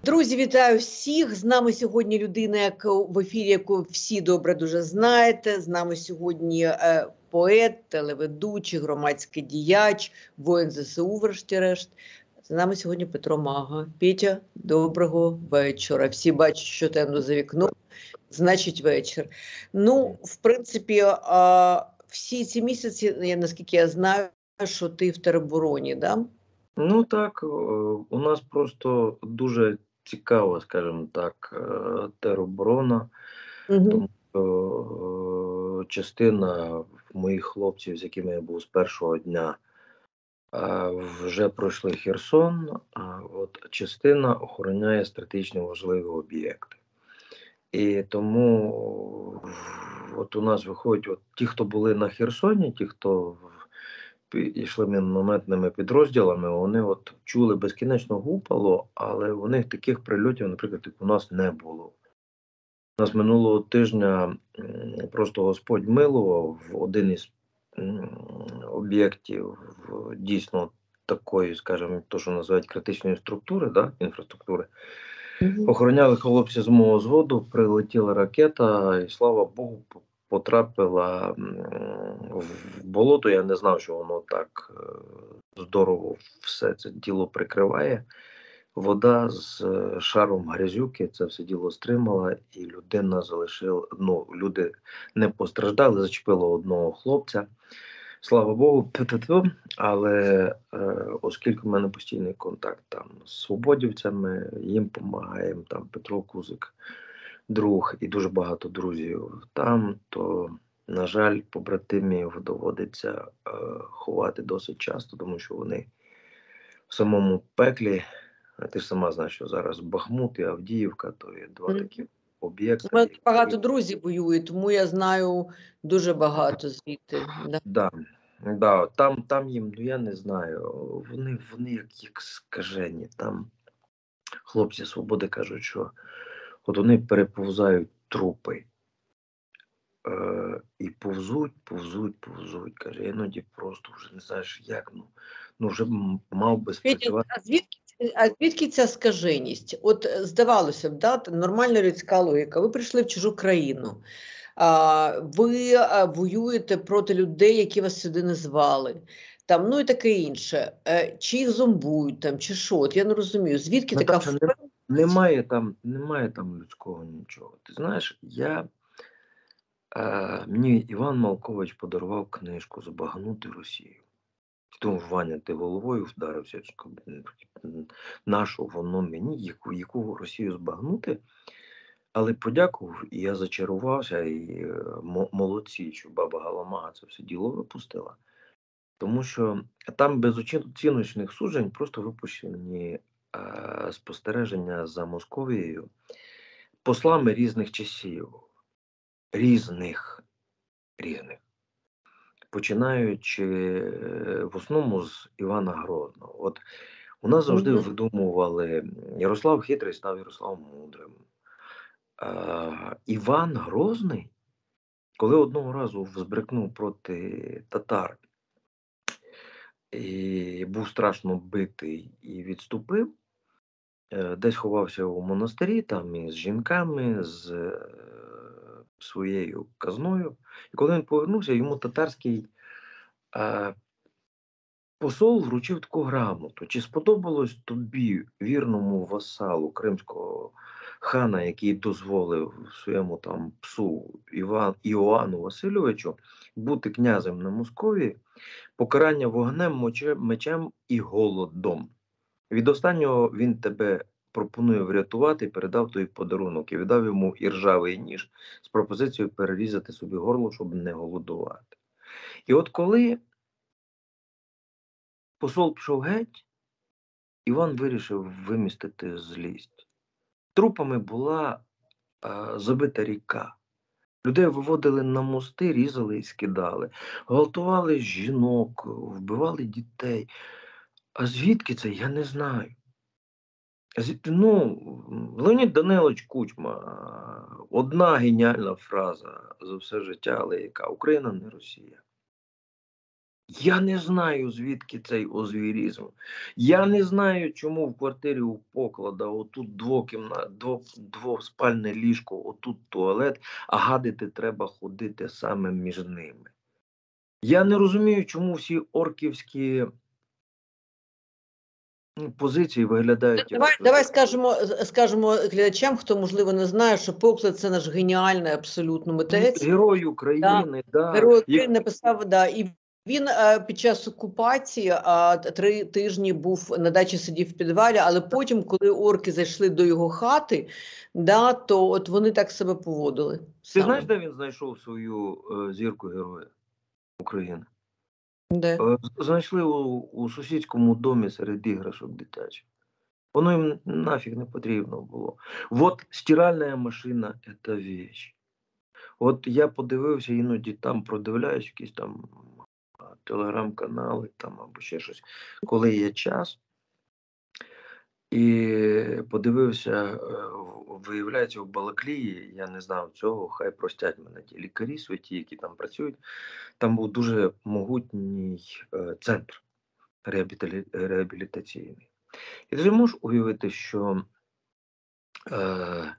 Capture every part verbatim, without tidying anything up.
Друзі, вітаю всіх! З нами сьогодні людина, яка в ефірі, яку всі добре дуже знаєте. З нами сьогодні е, поет, телеведучий, громадський діяч, воїн зе се у, врешті-решт. З нами сьогодні Петро Мага. Петя, доброго вечора. Всі бачать, що темно за вікном, значить вечір. Ну, в принципі, е, всі ці місяці, я, наскільки я знаю, що ти в теробороні, да? Ну так, у нас просто дуже цікава, скажімо так, тероборона, Угу. тому що частина моїх хлопців, з якими я був з першого дня, вже пройшли Херсон, а от частина охороняє стратегічно важливі об'єкти. І тому от у нас виходять от ті, хто були на Херсоні, ті, хто йшли мінометними підрозділами, вони от чули безкінечно гупало, але у них таких прильотів, наприклад, як у нас не було. У нас минулого тижня просто Господь милував в один із об'єктів дійсно такої, скажімо, то, що називають критичної структури, да, інфраструктури. Mm-hmm. Охороняли хлопці з мого згоду, прилетіла ракета, і слава Богу, потрапила в болото. Я не знав, що воно так здорово все це діло прикриває. Вода з шаром грязюки це все діло стримала, і людина залишила, ну, люди не постраждали, зачепило одного хлопця. Слава Богу, але е, оскільки в мене постійний контакт там з свободівцями, їм допомагаємо, там Петро Кузик, друг і дуже багато друзів там, то, на жаль, побратимів доводиться е, ховати досить часто, тому що вони в самому пеклі. Ти ж сама знаєш, що зараз Бахмут і Авдіївка, то є два mm. такі об'єкти. У мене багато друзів воюють, тому я знаю дуже багато звідти. Да. Да, да, там, там їм, ну я не знаю, вони, вони як, як скажені. Там хлопці свободи кажуть, що от вони переповзають трупи. Е, і повзуть, повзуть, повзуть. Каже, іноді просто вже не знаєш, як, ну, ну вже мав би спрацювати. А звідки, а звідки ця скаженість? От здавалося б, да, нормальна людська логіка. Ви прийшли в чужу країну, а, ви а, воюєте проти людей, які вас сюди не звали. Там, ну і таке інше. Е, чи їх зомбують там, чи що? От я не розумію, звідки ну, така впевненість? Немає там, немає там людського нічого. Ти знаєш, я... Е, мені Іван Малкович подарував книжку «Збагнути Росію». Тому, Ваня, ти головою вдарився, нашу воно мені, яку, яку Росію збагнути. Але подякував, і я зачарувався, і молодці, що баба Галамага це все діло випустила. Тому що там без оціночних суджень просто випущені е, спостереження за Московією послами різних часів. Різних, різних. Починаючи в основному з Івана Грозного. От у нас завжди mm-hmm. видумували, Ярослав Хитрий став Ярославом Мудрим. А, Іван Грозний, коли одного разу збрикнув проти татар і був страшно битий і відступив, десь ховався у монастирі, там із жінками, з своєю казною. І коли він повернувся, йому татарський е, посол вручив таку грамоту. Чи сподобалось тобі, вірному васалу кримського хана, який дозволив своєму там псу Іван, Іоанну Васильовичу бути князем на Московії, покарання вогнем, мечем, мечем і голодом. Від останнього він тебе пропонує врятувати і передав той подарунок. І віддав йому іржавий ніж з пропозицією перерізати собі горло, щоб не голодувати. І от коли посол пішов геть, Іван вирішив вимістити злість. Трупами була а, забита ріка. Людей виводили на мости, різали і скидали. Гвалтували жінок, вбивали дітей. А звідки це, я не знаю. Ну, Леонід Данилович Кучма, одна геніальна фраза за все життя, але яка: Україна не Росія. Я не знаю, звідки цей озвірізм. Я не знаю, чому в квартирі у Поклада отут двокімнат, дво, двоспальне ліжко, отут туалет, а гадити треба ходити саме між ними. Я не розумію, чому всі орківські позиції виглядають як... Давай, давай скажемо, скажемо глядачам, хто, можливо, не знає, що Поклад – це наш геніальний абсолютно митець. Герой України, да. да. Герой України написав, да, і він а, під час окупації а, три тижні був на дачі, сидів в підвалі, але потім, коли орки зайшли до його хати, да, то от вони так себе поводили. Ти саме. знаєш, де він знайшов свою е, зірку героя України? Де? Е, знайшли у, у сусідському домі серед іграшок дитячих. Воно їм нафіг не потрібно було. От стиральна машина – це вещь. От я подивився, іноді там продивляюсь якісь там телеграм-канали там або ще щось, коли є час. І подивився, виявляється, в Балаклії, я не знав цього, хай простять мене ті лікарі святі, які там працюють, там був дуже могутній е, центр реабілі... реабілітаційний. І ти можеш уявити, що е,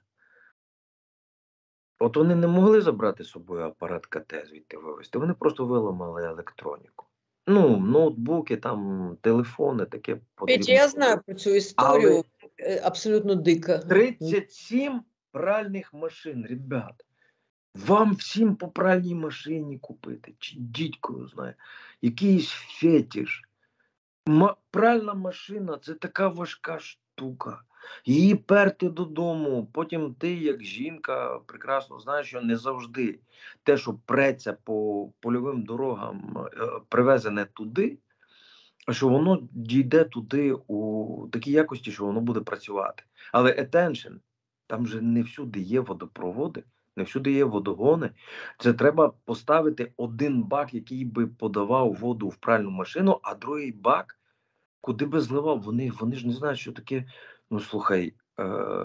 от вони не могли забрати з собою апарат ка те звідти вивезти, вони просто виламали електроніку. Ну, ноутбуки, там, телефони, таке потрібно. Петя, я знаю про цю історію, Але абсолютно дика. тридцять сім пральних машин, ребят. Вам всім по пральній машині купити, чи дідько знає, якийсь фетиш. М- пральна машина – це така важка штука. Її перти додому, потім ти, як жінка, прекрасно знаєш, що не завжди те, що преться по польовим дорогам, привезене туди, а що воно дійде туди у такій якості, що воно буде працювати. Але attention, там же не всюди є водопроводи, не всюди є водогони. Це треба поставити один бак, який би подавав воду в пральну машину, а другий бак, куди би зливав. Вони, вони ж не знають, що таке. Ну, слухай, е-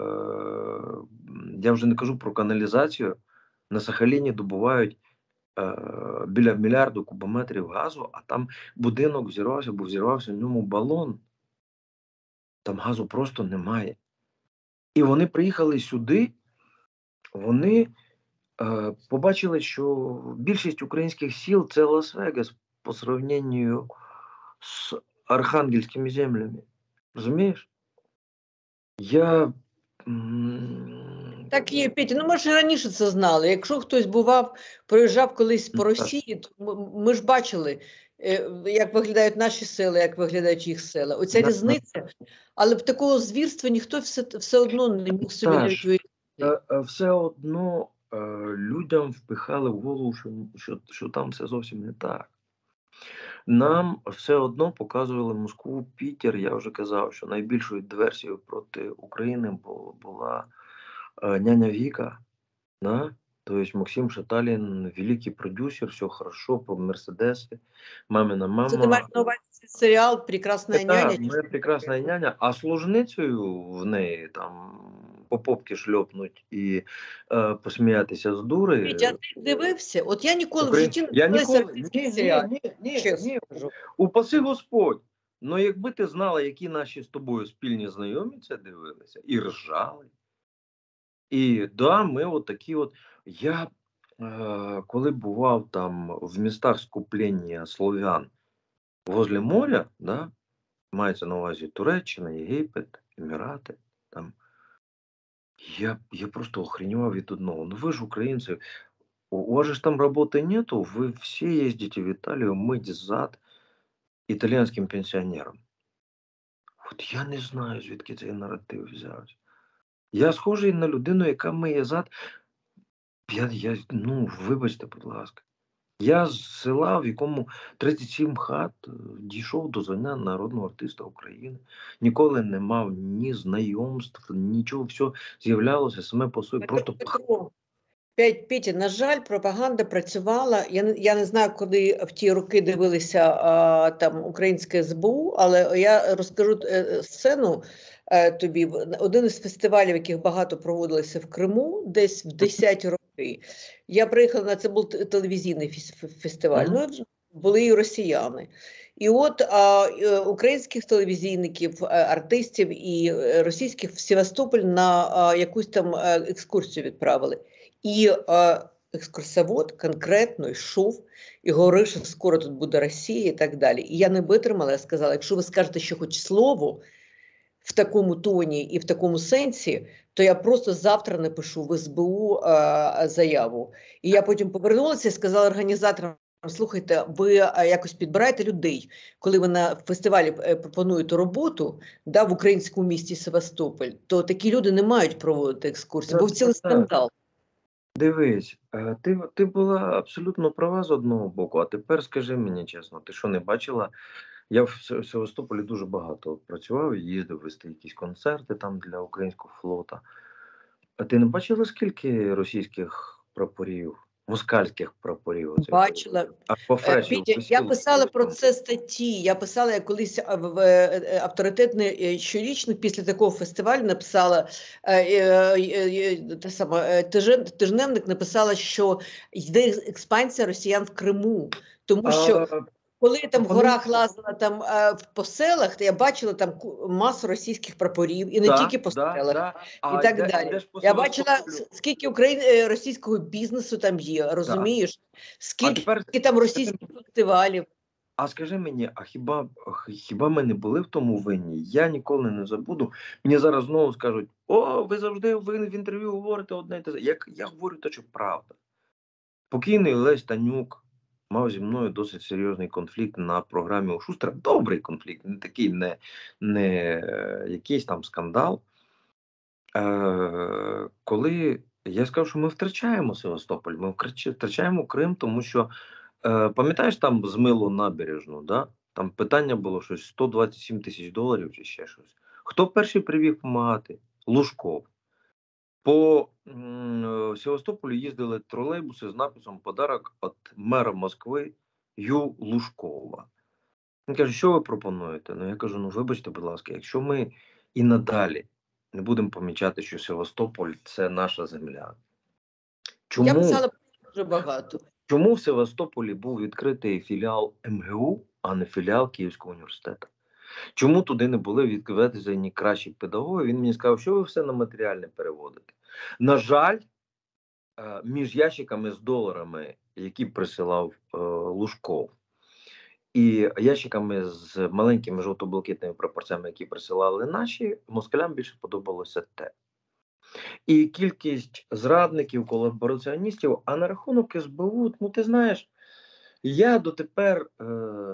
я вже не кажу про каналізацію. На Сахаліні добувають е- біля мільярду кубометрів газу, а там будинок взірвався, бо взірвався в ньому балон. Там газу просто немає. І вони приїхали сюди, вони е- побачили, що більшість українських сіл – це Лас-Вегас по сравненню з архангельськими землями. Розумієш? Я... Так є, Петя, ну ми ж раніше це знали. Якщо хтось бував, проїжджав колись по Росії, то ми, ми ж бачили, е, як виглядають наші села, як виглядають їх села. Оця Да, різниця, але б такого звірства ніхто все, все одно не міг собі Та навіть ж, уявити. е, е, все одно е, людям впихали в голову, що, що, що там все зовсім не так. Нам все одно показували Москву, Пітер. Я вже казав, що найбільшою диверсією проти України була, була е, няня Віка. Да? Тобто Максим Шаталін, великий продюсер, все хорошо, по Мерседеси, мамина мама. Це ти маєш на увазі серіал «Прекрасна няня»? Моя прекрасна няня, а служницею в неї там по попки шльопнуть і е, посміятися з дури. Петя, а ти дивився? От я ніколи Україн... в житті не Я дивилася ніколи... російських Ні, ні, серіалів, ні, ні, чесно ні. кажу. Упаси Господь. Ну якби ти знала, які наші з тобою спільні знайомі це дивилися і ржали. І да, ми от такі от. Я е, коли бував там в містах скуплення слов'ян возле моря, да, мається на увазі Туреччина, Єгипет, Емірати, там, я, я просто охреневал від одного. Ну ви ж українці, у, у вас же там роботи нету, ви всі їздите в Італію мить зад італійським пенсіонерам. От я не знаю, звідки цей наратив взявся. Я схожий на людину, яка миє зад. Я, я, ну, вибачте, будь ласка. Я з села, в якому тридцять сім хат, дійшов до звання народного артиста України. Ніколи не мав ні знайомств, нічого, все з'являлося саме по собі. Просто... Петя, на жаль, пропаганда працювала. Я не, я не знаю, коли в ті роки дивилися а, там українське ес бе у, але я розкажу е, сцену е, тобі. Один із фестивалів, яких багато проводилося в Криму, десь в десяті роки. Я приїхала на це, був телевізійний фестиваль. Mm-hmm. Ну, були і росіяни. І от а, е, українських телевізійників, е, артистів і е, російських в Севастополь на а, якусь там е, екскурсію відправили. І е, екскурсовод конкретно йшов і говорив, що скоро тут буде Росія і так далі. І я не витримала, я сказала, якщо ви скажете ще хоч слово в такому тоні і в такому сенсі, то я просто завтра напишу в ес бе у е, заяву. І я потім повернулася і сказала організаторам: слухайте, ви а, якось підбираєте людей, коли ви на фестивалі е, пропонуєте роботу, да, в українському місті Севастополь, то такі люди не мають проводити екскурсії, був цілий скандал. Дивись, е, ти, ти була абсолютно права з одного боку, а тепер скажи мені чесно, ти що не бачила? Я в Се- в Севастополі дуже багато працював, їздив вести якісь концерти там для українського флота. А ти не бачила, скільки російських прапорів, москальських прапорів оцих, Бачила. або Е, фрешів Петя, я висіло? писала про це статті. Я писала, я колись а, в е, е, авторитетний е, щорічник після такого фестивалю написала е, е, е, е, те саме, е, тижен- тижневник написала, що йде експансія росіян в Криму, тому що А коли я там в вони горах лазила там е, в- по селах, то я бачила там ку- масу російських прапорів, і не да, тільки по да, селах, да. і А так йде, далі. йдеш по Я бачила, Севастополю, с- скільки Україн... е, російського бізнесу там є, да. розумієш? А Скільки тепер там скажи російських фестивалів. А скажи мені, а хіба х- хіба ми не були в тому винні? Я ніколи не забуду. Мені зараз знову скажуть: о, ви завжди ви в інтерв'ю говорите одне і те. Як я говорю, те, що правда. Покійний Лесь Танюк мав зі мною досить серйозний конфлікт на програмі у Шустера. Добрий конфлікт, не такий, не, не е, якийсь там скандал. Е, коли я сказав, що ми втрачаємо Севастополь, ми вкрач- втрачаємо Крим, тому що Е, пам'ятаєш там Змилу набережну, да? Там питання було щось сто двадцять сім тисяч доларів чи ще щось. Хто перший привів допомагати? Лужков. По м, е, Севастополю їздили тролейбуси з написом «Подарок від мера Москви Ю. Лужкова». Він каже: що ви пропонуєте? Ну я кажу: ну вибачте, будь ласка, якщо ми і надалі не будемо помічати, що Севастополь – це наша земля. Я Чому? писала дуже багато. Чому в Севастополі був відкритий філіал ем ге у, а не філіал Київського університету? Чому туди не були відведені кращі педагоги? Він мені сказав, що ви все на матеріальне переводите. На жаль, е, між ящиками з доларами, які присилав е, Лужков, і ящиками з маленькими жовто-блакитними прапорцями, які присилали наші, москалям більше подобалося те. І кількість зрадників, колабораціоністів, а на рахунок ес бе у, ну ти знаєш, я дотепер е,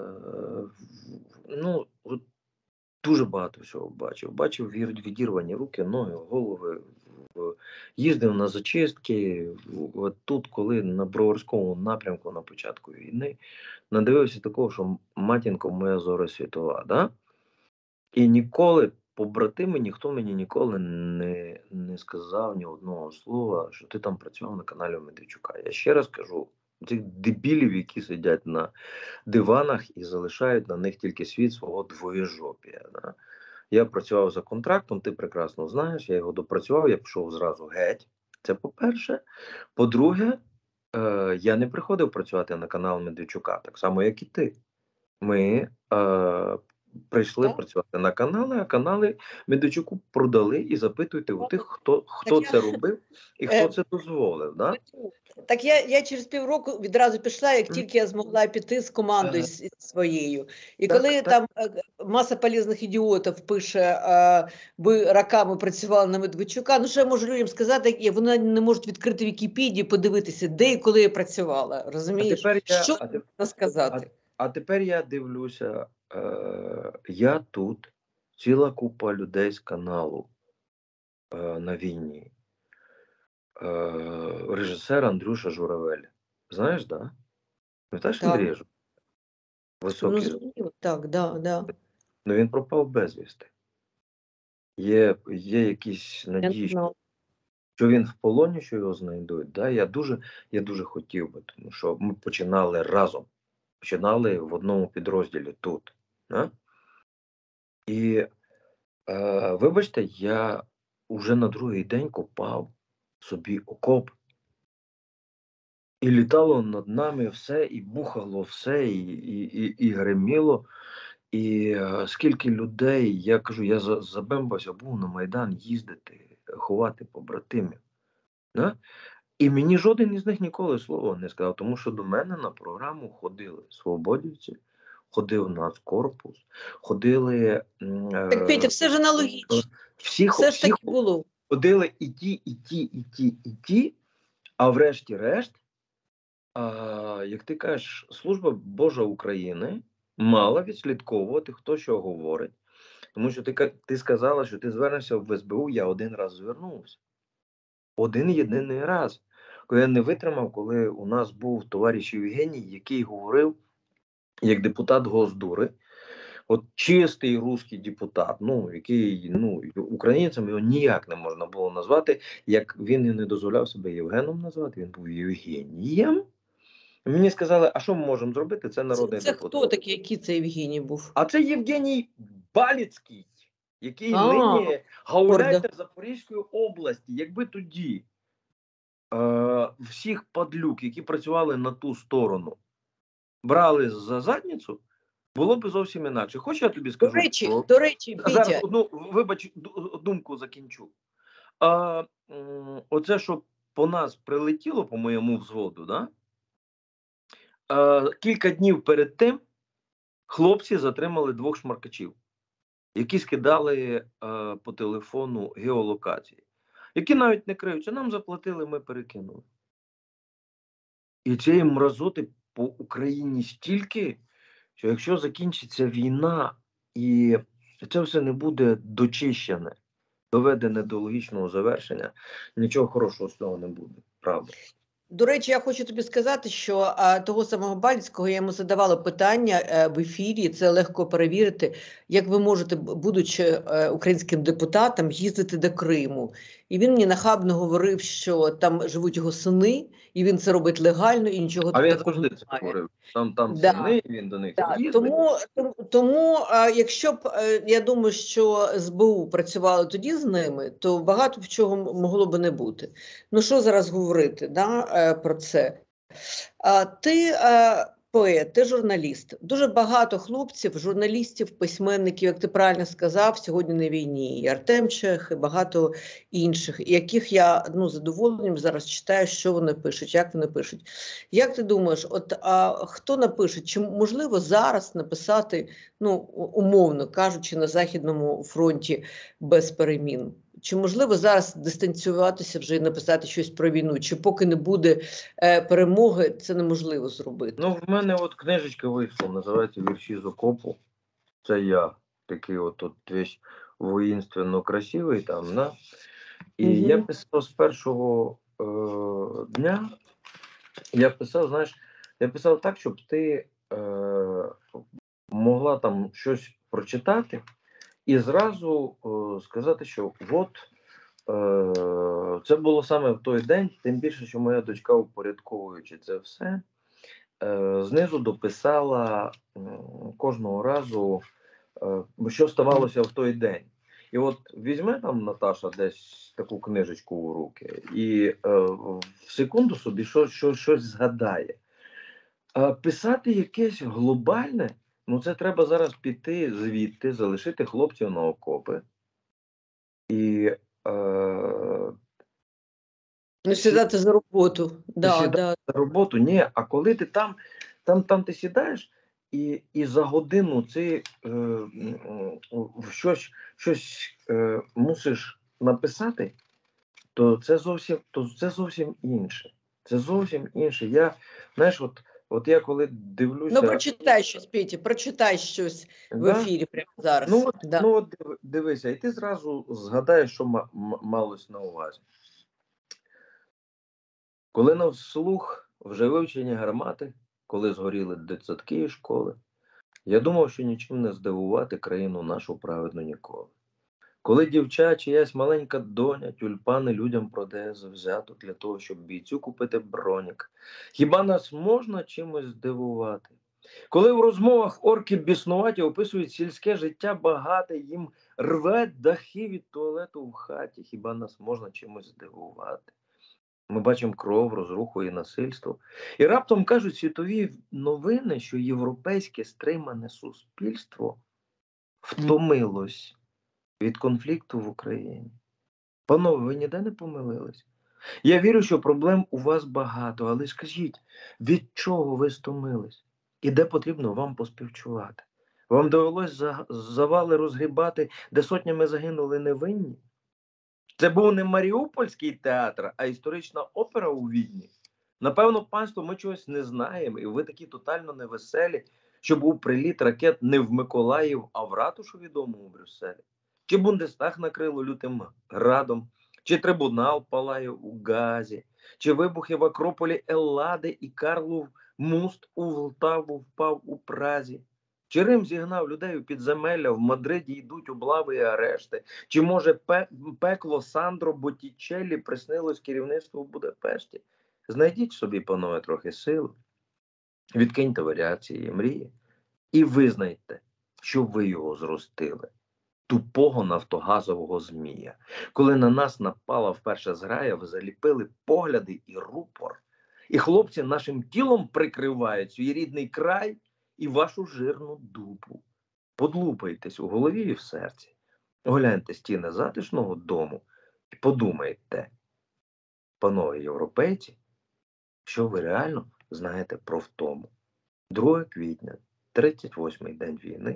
ну, от дуже багато всього бачив. Бачив від- відірвані руки, ноги, голови. в- Їздив на зачистки. в- От тут, коли на Броварському напрямку на початку війни, надивився такого, що матінко моя зора світова. Да? І ніколи, побратими, ніхто мені ніколи не, не сказав ні одного слова, що ти там працював на каналі Медведчука. Я ще раз кажу, цих дебілів, які сидять на диванах і залишають на них тільки світ свого двоєжопія. Да? Я працював за контрактом, ти прекрасно знаєш, я його допрацював, я пішов зразу геть. Це по-перше. По-друге, е, я не приходив працювати на канал Медведчука, так само, як і ти. Ми е, прийшли Так? працювати на канали, а канали Медведчуку продали, і запитуйте у тих, хто, хто Так я, це робив і хто е, це дозволив. Да? так я, я через півроку відразу пішла, як тільки я змогла піти з командою Е, з- своєю. І Так, коли так. там е, маса полезних ідіотів пише, е, ви роками працювали на Медведчука, ну що я можу людям сказати, як вони не можуть відкрити Вікіпедію, подивитися, де і коли я працювала, А розумієш? тепер я, Що а, теп- можна а, сказати? а тепер я дивлюся, е, я тут, ціла купа людей з каналу е, на війні. Е, режисер Андрюша Журавель. Знаєш, да? Пам'ятаєш Так, Андрія Журавеля? ну Високий. зрозуміло, так, да, да. Ну він пропав безвісти. Є, є якісь Я не надії, що знала. що він в полоні, що його знайдуть. Да? Я дуже, я дуже хотів би, тому що ми починали разом. Починали в одному підрозділі тут. Да? І Е, вибачте, я уже на другий день копав собі окоп. І літало над нами все, і бухало все, і, і, і, і гриміло. І е, скільки людей, я кажу, я за- забембався, був на Майдан їздити, ховати побратимів. Да? І мені жоден із них ніколи слова не сказав, тому що до мене на програму ходили свободівці, ходив Нацкорпус, ходили м, Так, Петя, е, все ж аналогічно. всі, хо- Все ж всі таки було. ходили і ті, і ті, і ті, і ті, а врешті-решт, а, як ти кажеш, Служба Божа України мала відслідковувати, хто що говорить. Тому що ти, ка- ти сказала, що ти звернешся в ес бе у, я один раз звернувся. Один єдиний раз. Коли я не витримав, коли у нас був товариш Євгеній, який говорив, як депутат Госдури, от чистий русський депутат, ну, який, ну, українцям його ніяк не можна було назвати, як він і не дозволяв себе Євгеном назвати, він був Євгенієм. Мені сказали, а що ми можемо зробити? Це Це, народний це депутат. хто такий, який це Євгеній був? А це Євгеній Баліцький, який А, нині гауляйтер гордо. Запорізької області. Якби тоді е, всіх падлюк, які працювали на ту сторону, брали за задницю, було б зовсім інакше. Хоч я тобі До скажу, речі, що до речі, зараз Петя, одну, вибач, ду- думку закінчу. А, м, оце, що по нас прилетіло, по моєму взводу, да? а, кілька днів перед тим хлопці затримали двох шмаркачів, які скидали е, по телефону геолокації, які навіть не криються. Нам заплатили, ми перекинули. І цієї мразоти по Україні стільки, що якщо закінчиться війна і це все не буде дочищене, доведене до логічного завершення, нічого хорошого з цього не буде. Правда. До речі, я хочу тобі сказати, що а, того самого Баліцького я йому задавала питання е, в ефірі. Це легко перевірити, як ви можете, б- будучи е, українським депутатом, їздити до Криму. І він мені нахабно говорив, що там живуть його сини, і він це робить легально, і нічого А він такого завжди це немає. говорив. Там, там Да. сини, він до них Так, їздить. тому, тому, тому а, якщо б е, я думаю, що ес бе у працювало тоді з ними, то багато в чого м- могло би не бути. Ну що зараз говорити, да, е, про це? А, ти е, поет, ти журналіст. Дуже багато хлопців, журналістів, письменників, як ти правильно сказав, сьогодні на війні. І Артем Чех, і багато інших, яких я ну, з задоволенням зараз читаю, що вони пишуть, як вони пишуть. Як ти думаєш, от а, хто напише? Чи можливо зараз написати, ну, умовно кажучи, на Західному фронті без перемін? Чи можливо зараз дистанціюватися вже і написати щось про війну? Чи поки не буде е, перемоги, це неможливо зробити? Ну, в мене от книжечка вийшла, називається «Вірші з окопу». Це я, такий от, от весь воїнственно красивий там, да? І я Угу. писав з першого е, дня, я писав, знаєш, я писав так, щоб ти е, могла там щось прочитати і зразу е, сказати, що от е, це було саме в той день, тим більше, що моя дочка, упорядковуючи це все, е, знизу дописала е, кожного разу, е, що ставалося в той день. І от візьме там Наташа десь таку книжечку у руки, і е, в секунду собі що, що, щось згадає. А писати якесь глобальне, ну це треба зараз піти звідти, залишити хлопців на окопи і е, Ну, сі- сідати за роботу. Да, сідати да. на роботу. Ні, а коли ти там, там, там ти сідаєш, і, і за годину ти е, м, м, щось, щось е, мусиш написати, то це зовсім, то це зовсім інше. Це зовсім інше. Я, знаєш, от, от я коли Ну, дивлюся, прочитай щось, Петя, прочитай щось в да, ефірі прямо ну зараз. от, Да. ну от диви- дивися, і ти зразу згадаєш, що ма- м- малось на увазі. Коли на вслух вже вивчені гармати, коли згоріли дитсадки і школи, я думав, що нічим не здивувати країну нашу праведну ніколи. Коли дівча, чиясь маленька доня, тюльпани людям продає завзято для того, щоб бійцю купити бронік, хіба нас можна чимось здивувати? Коли в розмовах орки біснуваті описують сільське життя багате, їм рве дахи від туалету в хаті, хіба нас можна чимось здивувати? Ми бачимо кров, розруху і насильство. І раптом кажуть світові новини, що європейське стримане суспільство втомилось від конфлікту в Україні. Панове, ви ніде не помилились? Я вірю, що проблем у вас багато, але скажіть, від чого ви стомились? І де потрібно вам поспівчувати? Вам довелось за, завали розгрібати, де сотнями загинули невинні? Це був не Маріупольський театр, а історична опера у Відні. Напевно, панство, ми чогось не знаємо, і ви такі тотально невеселі, що був приліт ракет не в Миколаїв, а в ратушу відому у Брюсселі. Чи Бундестаг накрило лютим градом, чи трибунал палає у Газі, чи вибухи в Акрополі Еллади і Карлов Муст у Волтаву впав у Празі. Чи Рим зігнав людей у підземелля, в Мадриді йдуть облави і арешти? Чи, може, пе пекло Сандро Боттічеллі приснилось керівництву в Будапешті? Знайдіть собі, панове, трохи сил, відкиньте варіації і мрії і визнайте, що ви його зростили. Тупого нафтогазового змія. Коли на нас напала вперше зграя, ви заліпили погляди і рупор. І хлопці нашим тілом прикривають свій рідний край і вашу жирну дупу. Подлупайтесь у голові і в серці. Огляньте стіни затишного дому і подумайте, панове європейці, що ви реально знаєте про втому. другого квітня, тридцять восьмий день війни,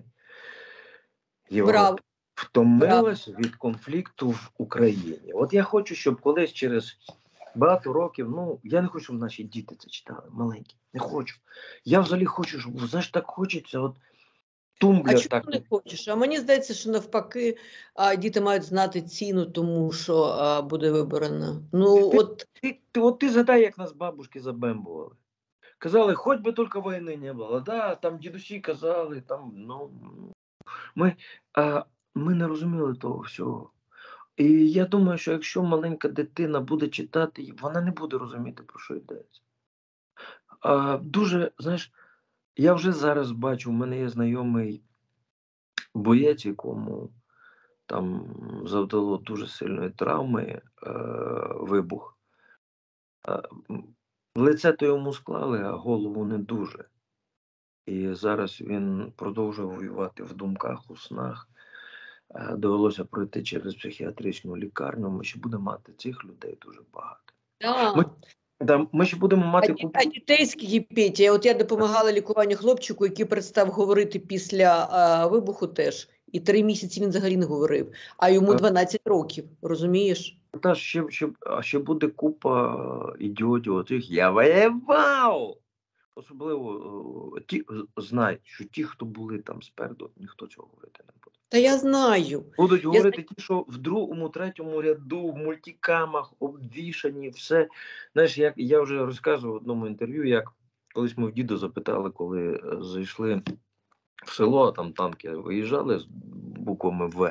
Європа Браво. втомилась від конфлікту в Україні. От я хочу, щоб колись через багато років, ну, я не хочу, щоб наші діти це читали, маленькі, не хочу. Я взагалі хочу, щоб, знаєш, так хочеться, от А тумблер чому так. не хочеш? А мені здається, що навпаки, а, діти мають знати ціну тому, що а, буде виборено. Ну, Ти, от ти, ти, от ти згадай, як нас бабушки забембували. Казали, хоч би тільки війни не було. Да, там дідусі казали, там, ну, ми, а, ми не розуміли того всього. І я думаю, що якщо маленька дитина буде читати, вона не буде розуміти, про що йдеться. А, дуже, знаєш, я вже зараз бачу, в мене є знайомий боєць, якому там завдало дуже сильної травми е, вибух. Е, лице то йому склали, а голову не дуже. І зараз він продовжує воювати в думках, у снах. Е, довелося пройти через психіатричну лікарню. Ми ще будемо мати цих людей дуже багато. Ми, да. да, ми ще будемо А, мати ді- купу. а дітей скільки Петя? От я допомагала лікуванню хлопчику, який перестав говорити після а, вибуху теж. І три місяці він взагалі не говорив. А йому дванадцять років, розумієш? Та ще, ще, а ще буде купа е, ідіотів оцих «я воював!». Особливо е, ті, знають, що ті, хто були там спереду, ніхто цього говорити не буде. Та я знаю. Будуть Я говорити ті, що в другому, третьому ряду, в мультикамах, обвішані, все. Знаєш, як я вже розказував в одному інтерв'ю, як колись ми в діда запитали, коли е, зайшли в село, а там танки виїжджали з буквами В.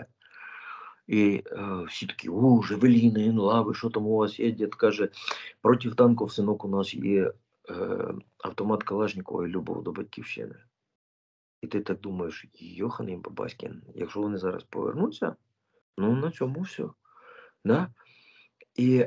І е, всі такі, о, Жавеліни, Інлави, що там у вас є? Дід каже, проти танків, синок, у нас є е, автомат Калашникова і любов до батьківщини. І ти так думаєш, йоханий бабаськін, якщо вони зараз повернуться, ну на цьому все. Да? І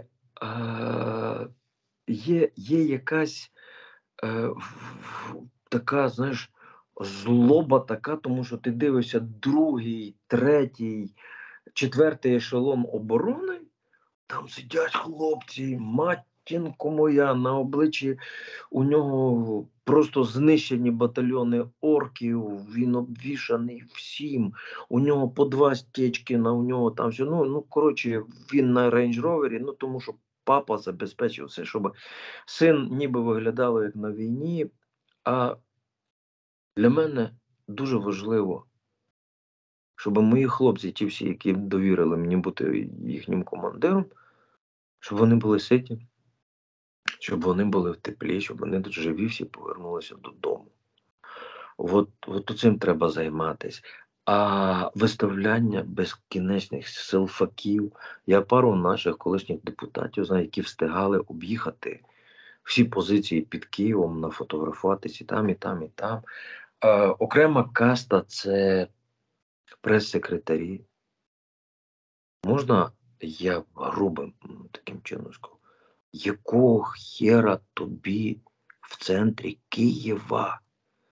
е, є, є якась е, в- така, знаєш, злоба така, тому що ти дивишся другий, третій, четвертий ешелон оборони, там сидять хлопці, матінко моя, на обличчі у нього просто знищені батальйони орків, він обвішаний всім, у нього по два стечкіна, у нього там все, ну, ну коротше, він на рейндж-ровері, ну тому що папа забезпечив все, щоб син ніби виглядало як на війні, а для мене дуже важливо, щоб мої хлопці, ті всі, які довірили мені бути їхнім командиром, щоб вони були ситі, щоб вони були в теплі, щоб вони живі всі повернулися додому. От, от цим треба займатися. А виставляння безкінечних селфаків. Я пару наших колишніх депутатів знаю, які встигали об'їхати всі позиції під Києвом, нафотографуватися і там, і там, і там. А, окрема каста – це прес-секретарі. Можна я грубим таким чином скажу? Якого хера тобі в центрі Києва,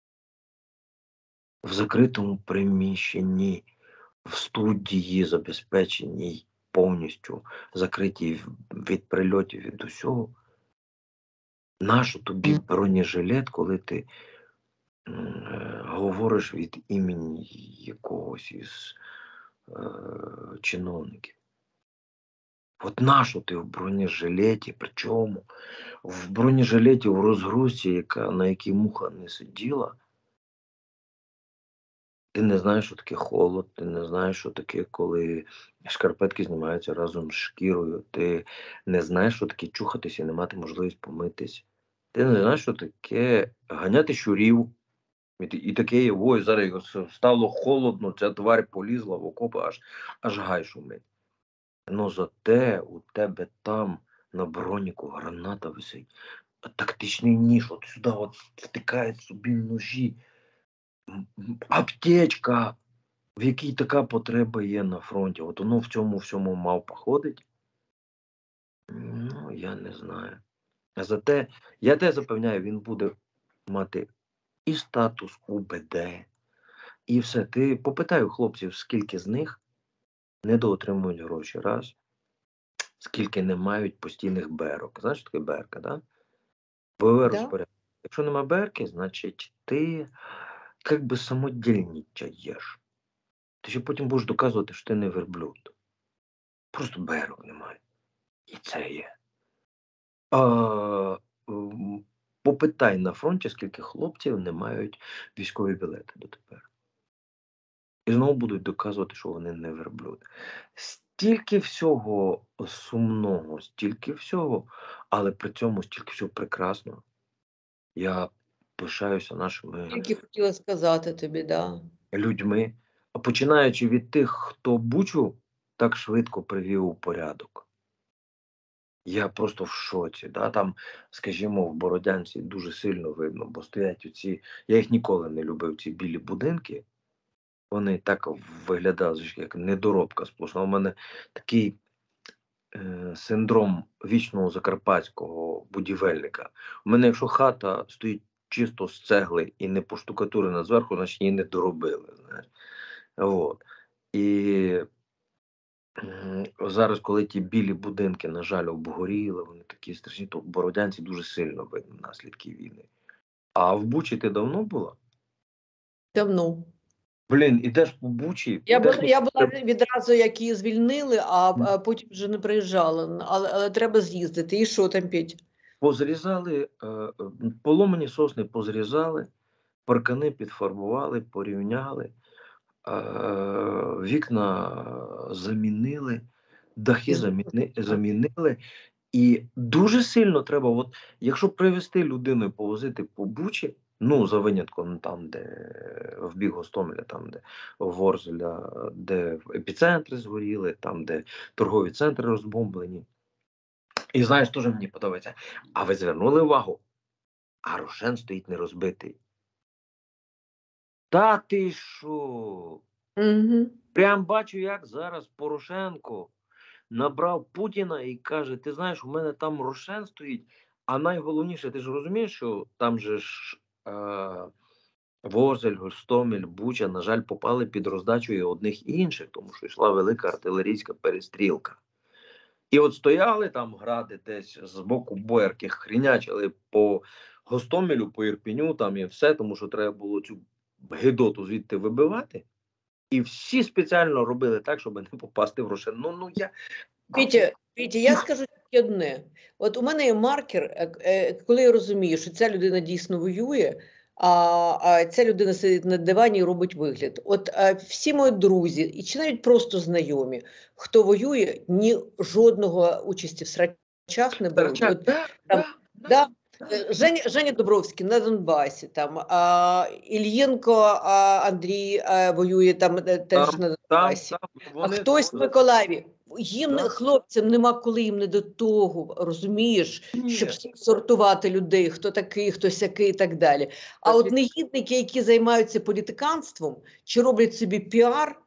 в закритому приміщенні, в студії забезпеченій, повністю закритій від прильотів, від усього? Нащо тобі бронежилет, коли ти е, говориш від імені якогось із е, чиновників? От нащо ти в бронежилеті, причому в бронежилеті в розгрузці, яка, на якій муха не сиділа? Ти не знаєш, що таке холод, ти не знаєш, що таке, коли шкарпетки знімаються разом з шкірою, ти не знаєш, що таке чухатися і не мати можливість помитись. Ти не знаєш, що таке ганяти щурів. І, і таке, ой, зараз стало холодно, ця тварь полізла в окопи, аж, аж гай шумить. Ну зате у тебе там на броніку граната висить, тактичний ніж, от сюди от втикають собі ножі, аптечка, в якій така потреба є на фронті. От воно в цьому всьому мавпа ходить. Ну, я не знаю. А зате, я тебе запевняю, він буде мати і статус УБД, і все. Ти попитай у хлопців, скільки з них недоотримують гроші, раз. Скільки не мають постійних берок. Знаєш, що таке берка, да? Бойове Да? розпорядження. Якщо нема берки, значить ти як би самодільничаєш. Ти ще потім будеш доказувати, що ти не верблюд. Просто берок немає. І це є. А, м, попитай на фронті, скільки хлопців не мають військові білети дотепер. І знову будуть доказувати, що вони не верблюди. Стільки всього сумного, стільки всього, але при цьому стільки всього прекрасного. Я пишаюся нашими Тільки хотіла сказати тобі, да. людьми, починаючи від тих, хто Бучу так швидко привів у порядок. Я просто в шоці. Да? Там, скажімо, в Бородянці дуже сильно видно, бо стоять оці, я їх ніколи не любив, ці білі будинки. Вони так виглядали, як недоробка сплошна. У мене такий е, синдром вічного закарпатського будівельника. У мене, якщо хата стоїть чисто з цегли і не поштукатурена зверху, значить її не доробили. Знаєш. От. І м, зараз, коли ті білі будинки, на жаль, обгоріли, вони такі страшні, то в Бородянці дуже сильно видно наслідки війни. А в Бучі ти давно була? Давно. Блін, ідеш по Бучі, Я була, техніка я була відразу, як її звільнили, а, а потім вже не приїжджала. Але, але треба з'їздити. І що там, Петь? позрізали, е, е, поломані сосни позрізали, паркани підфарбували, порівняли, е, вікна замінили, дахи заміни, замінили. І дуже сильно треба, от, якщо привезти людину і повозити по Бучі, ну, за винятком там, де в бік Гостомеля, там, де Ворзеля, де епіцентри згоріли, там, де торгові центри розбомблені. І знаєш, теж мені подобається. А ви звернули увагу? А Рошен стоїть не розбитий. Та ти що? Угу. Прям бачу, як зараз Порошенко набрав Путіна і каже, ти знаєш, у мене там Рошен стоїть, а найголовніше, ти ж розумієш, що там же ж е, Ворзель, Гостомель, Буча, на жаль, попали під роздачу і одних і інших, тому що йшла велика артилерійська перестрілка. І от стояли там гради десь з боку боярки, хрінячили по Гостомелю, по Ірпіню там і все, тому що треба було цю гидоту звідти вибивати. І всі спеціально робили так, щоб не попасти в Рошен. Ну, ну я... Петя, Петя, я скажу тільки одне. От у мене є маркер, е, е, коли я розумію, що ця людина дійсно воює, а, а ця людина сидить на дивані і робить вигляд. От а, всі мої друзі, і чи навіть просто знайомі, хто воює, ні жодного участі в срачах не беруть. От, да, там, да, да, да. Женя, Женя Дубровський на Донбасі, там, а, Ільєнко а, Андрій а, воює там теж Там, на там, Донбасі. там, А вони, хтось в вони, Миколаєві. Їм, да, хлопцям, нема коли їм не до того, розумієш, щоб ні, всіх сортувати людей, хто такий, хто сякий і так далі. А так, от негідники, які займаються політиканством, чи роблять собі піар,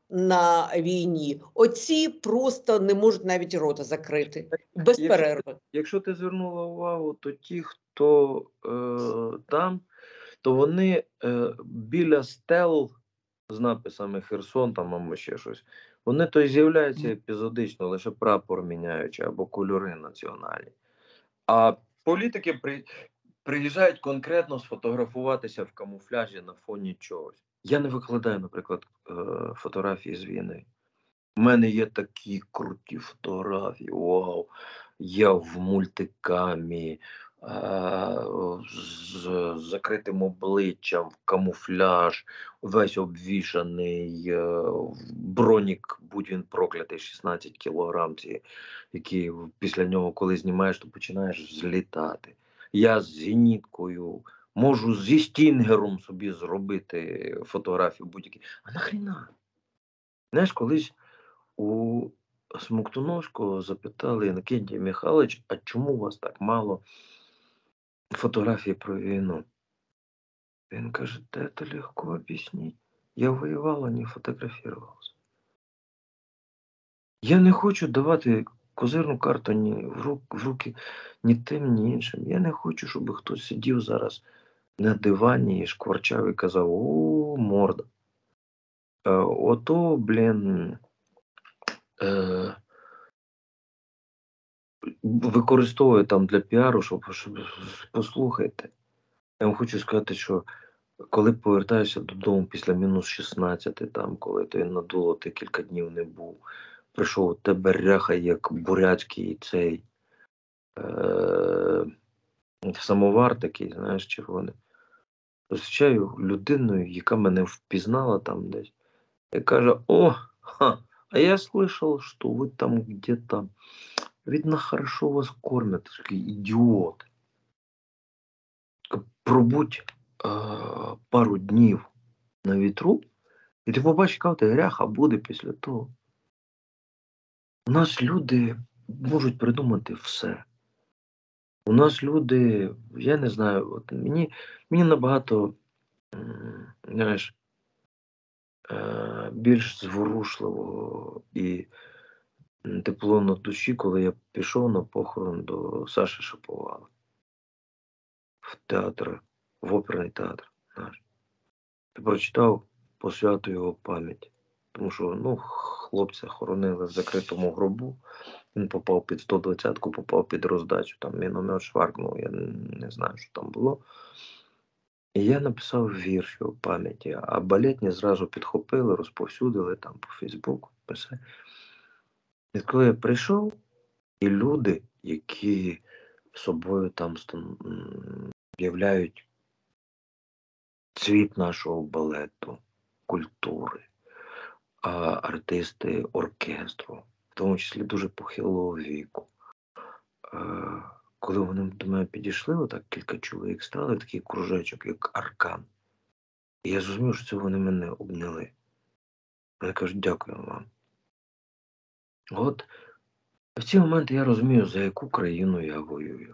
на війні. Оці просто не можуть навіть рота закрити. Без Якщо, перерви. якщо ти звернула увагу, то ті, хто е, там, то вони е, біля стел з написами Херсон там або ще щось, вони то й з'являються епізодично, лише прапор міняючи або кольори національні. А політики при, приїжджають конкретно сфотографуватися в камуфляжі на фоні чогось. Я не викладаю, наприклад, е, фотографії з війни. У мене є такі круті фотографії. Вау! Я в мультикамі, а, з, з закритим обличчям, в камуфляж, весь обвішаний, е, бронік, будь він проклятий, шістнадцять кілограм, ці, які після нього, коли знімаєш, то починаєш злітати. Я з зеніткою, можу зі стінгером собі зробити фотографію будь-які. А нахріна? Знаєш, колись у Смоктуновського запитали: Іннокентій Михайлович, а чому у вас так мало фотографій про війну? Він каже: да это легко объяснить. Я воював, а не фотографувався. Я не хочу давати козирну карту ні в, рук, в руки ні тим, ні іншим. Я не хочу, щоб хтось сидів зараз на дивані і шкварчав і казав: о, морда. Е, ото, блін, е, використовує там для піару, щоб, щоб послухайте. Я вам хочу сказати, що коли повертаєшся додому після мінус шістнадцять, там, коли ти надуло, ти кілька днів не був, прийшов, тебе ряха, як бурятський цей е- самовар такий, знаєш, червоний. Зустрічаю людиною, яка мене впізнала там десь, і каже: о, ха, а я слышал, что вы там где-то, видно, хорошо вас кормят. Такий ідіот. Пробудь а, пару днів на вітру, і ти побачиш, яка ти гряха буде після того. У нас люди можуть придумати все. У нас люди, я не знаю, от мені, мені набагато, знаєш, більш зворушливо і тепло на душі, коли я пішов на похорон до Саші Шаповала в театр, в оперний театр. Знаєш. Ти прочитав посвяту його пам'ять. Тому що, ну, хлопця хоронили в закритому гробу. Він попав під сто двадцятку, попав під роздачу. Там міномет шваркнув, я не знаю, що там було. І я написав вірш його пам'яті, а балетні зразу підхопили, розповсюдили там по Фейсбуку. Все. І коли я прийшов, і люди, які собою там являють цвіт нашого балету, культури, а артисти оркестру, в тому числі дуже похилого віку. А, коли вони до мене підійшли, отак кілька чоловік стали, такий кружечок, як аркан. І я зрозумів, що це вони мене обняли. Вони кажуть: дякую вам. От в ці моменти я розумію, за яку країну я воюю.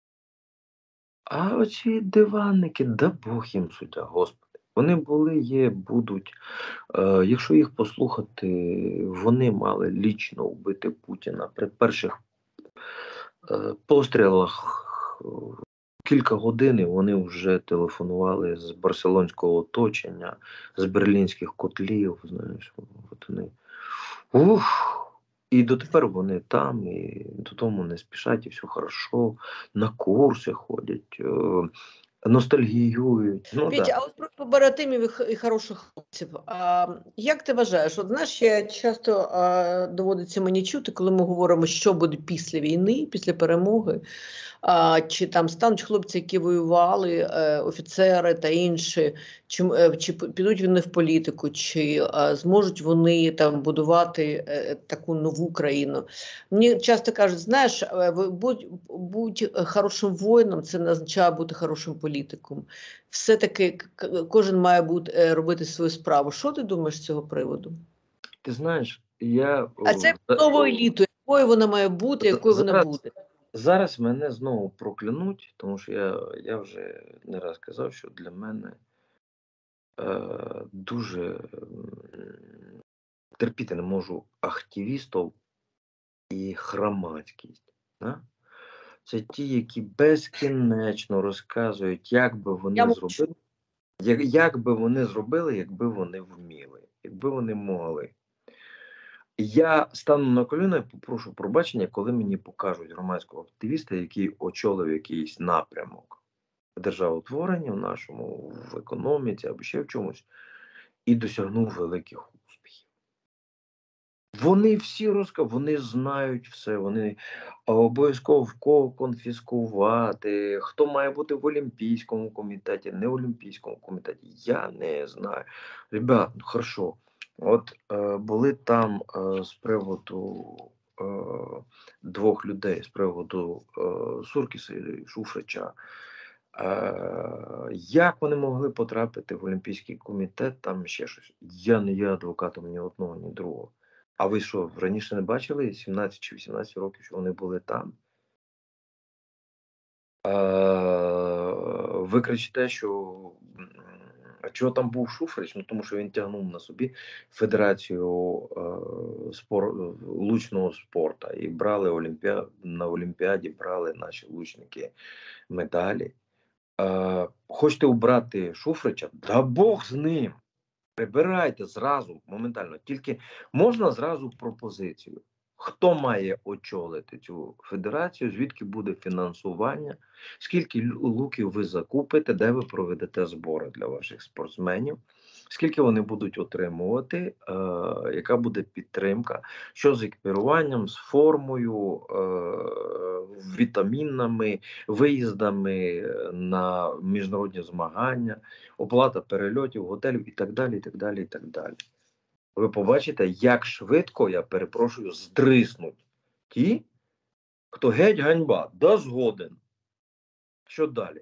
А оці диванники, да Бог їм суддя, Господи. Вони були, є, будуть. Е, якщо їх послухати, вони мали лічно вбити Путіна при перших е, пострілах. Кілька годин вони вже телефонували з барселонського оточення, з берлінських котлів, знаєш, от вони. Ух! І дотепер вони там, і додому не спішать, і все хорошо, на курси ходять, е, ностальгіюють. Ну, Петя, да. а от про побратимів і х- і хороших хлопців. А, як ти вважаєш? От знаєш, я часто а, доводиться мені чути, коли ми говоримо, що буде після війни, після перемоги, а, чи там стануть хлопці, які воювали, е, офіцери та інші, чи, е, чи п- підуть вони в політику, чи е, зможуть вони там будувати е, таку нову країну. Мені часто кажуть, знаєш, е, ви будь, будь хорошим воїном, це не означає бути хорошим політиком. Все-таки к- кожен має бути е, робити свою справу. Що ти думаєш з цього приводу? Ти знаєш, я А це о, нову еліту, якою вона має бути, за- якою вона зараз, буде? зараз мене знову проклянуть, тому що я, я вже не раз казав, що для мене е, дуже м, терпіти не можу активістів і громадськість. Да? Це ті, які безкінечно розказують, як би вони Я зробили, як, як би вони зробили, якби вони вміли, якби вони могли. Я стану на коліна і попрошу пробачення, коли мені покажуть громадського активіста, який очолив якийсь напрямок державотворення в нашому, в економіці або ще в чомусь, і досягнув великих успіхів. Вони всі розказують, вони знають все, вони обов'язково в кого конфіскувати, хто має бути в Олімпійському комітеті, не в Олімпійському комітеті, я не знаю. Ребят, ну хорошо, от е, були там е, з приводу е, двох людей, з приводу е, Суркіса і Шуфрича, е, як вони могли потрапити в Олімпійський комітет, там ще щось. Я не є адвокатом ні одного, ні другого. А ви що, раніше не бачили сімнадцять чи вісімнадцять років, що вони були там? А, ви кричите, що а чого там був Шуфрич? Ну, тому що він тягнув на собі Федерацію е, спор, лучного спорту. І брали Олімпіад, на Олімпіаді брали наші лучники медалі. Е, хочете убрати Шуфрича? Да Бог з ним! Прибирайте зразу, моментально. Тільки можна зразу пропозицію. Хто має очолити цю федерацію, звідки буде фінансування, скільки луків ви закупите, де ви проведете збори для ваших спортсменів, скільки вони будуть отримувати, е, яка буде підтримка, що з екіпіруванням, з формою, е, вітамінами, виїздами на міжнародні змагання, оплата перельотів, готелів і так далі, і так далі, і так далі. Ви побачите, як швидко, я перепрошую, здриснуть ті, хто геть ганьба, да згоден. Що далі?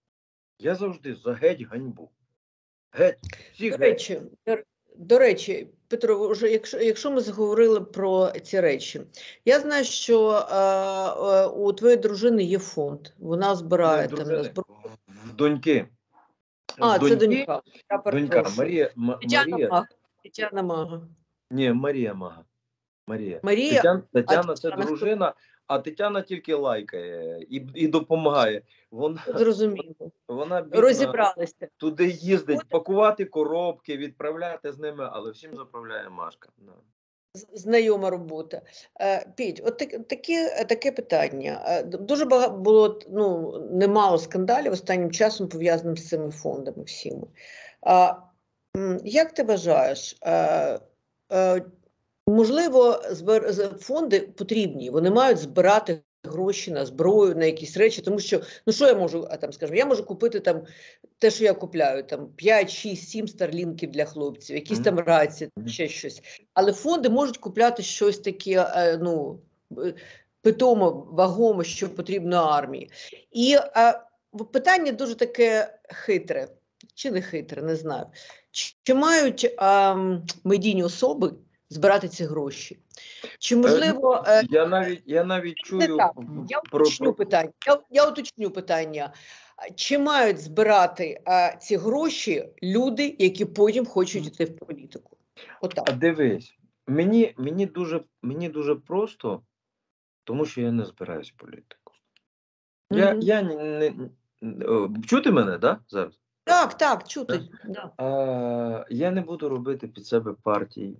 Я завжди за геть ганьбу. Геть, всі До геть. речі, до, до речі, Петро, вже якщо, якщо ми заговорили про ці речі, я знаю, що е, е, у твоєї дружини є фонд, вона збирає Не, там на дружини, зброю. в доньки. А, В це доньки, донька, я донька, перепрошую. Марія, М- Тетяна Марія, Мага. Тетяна Мага. ні, Марія Мага. Марія. Марія, Тетяна, а Тетяна це Тетяна хто? дружина, а Тетяна тільки лайкає і, і допомагає. Вона, Зрозуміло. вона бідна, Розібралися. туди їздить, От- пакувати коробки, відправляти з ними, але всім заправляє Машка. Да. З- Знайома робота. Е, Піть, от так, таке, таке питання. Е, д- Дуже багато було, ну, немало скандалів останнім часом пов'язаних з цими фондами всіми. А, м, як ти вважаєш, е, е, можливо, збер... з- фонди потрібні, вони мають збирати гроші на зброю, на якісь речі, тому що, ну що я можу, а там, скажімо, я можу купити там те, що я купляю, там п'ять, шість, сім старлінків для хлопців, якісь Мгм. там рації, ще щось. Але фонди можуть купляти щось таке, е, ну, е, питомо, вагомо, що потрібно армії. І е, питання дуже таке хитре, чи не хитре, не знаю. Чи, чи мають е, медійні особи збирати ці гроші? Чи можливо, е, Я навіть, я навіть не чую так, я про, уточню про, питання. Я, я уточню питання. Чи мають збирати а, ці гроші люди, які потім хочуть йти в політику? Отак. А дивись, мені, мені, дуже, мені дуже просто, тому що я не збираюсь в політику. Я, Мгм. я не, не, о, чути мене, да, зараз? Так, так, чути. Да. А, я не буду робити під себе партії.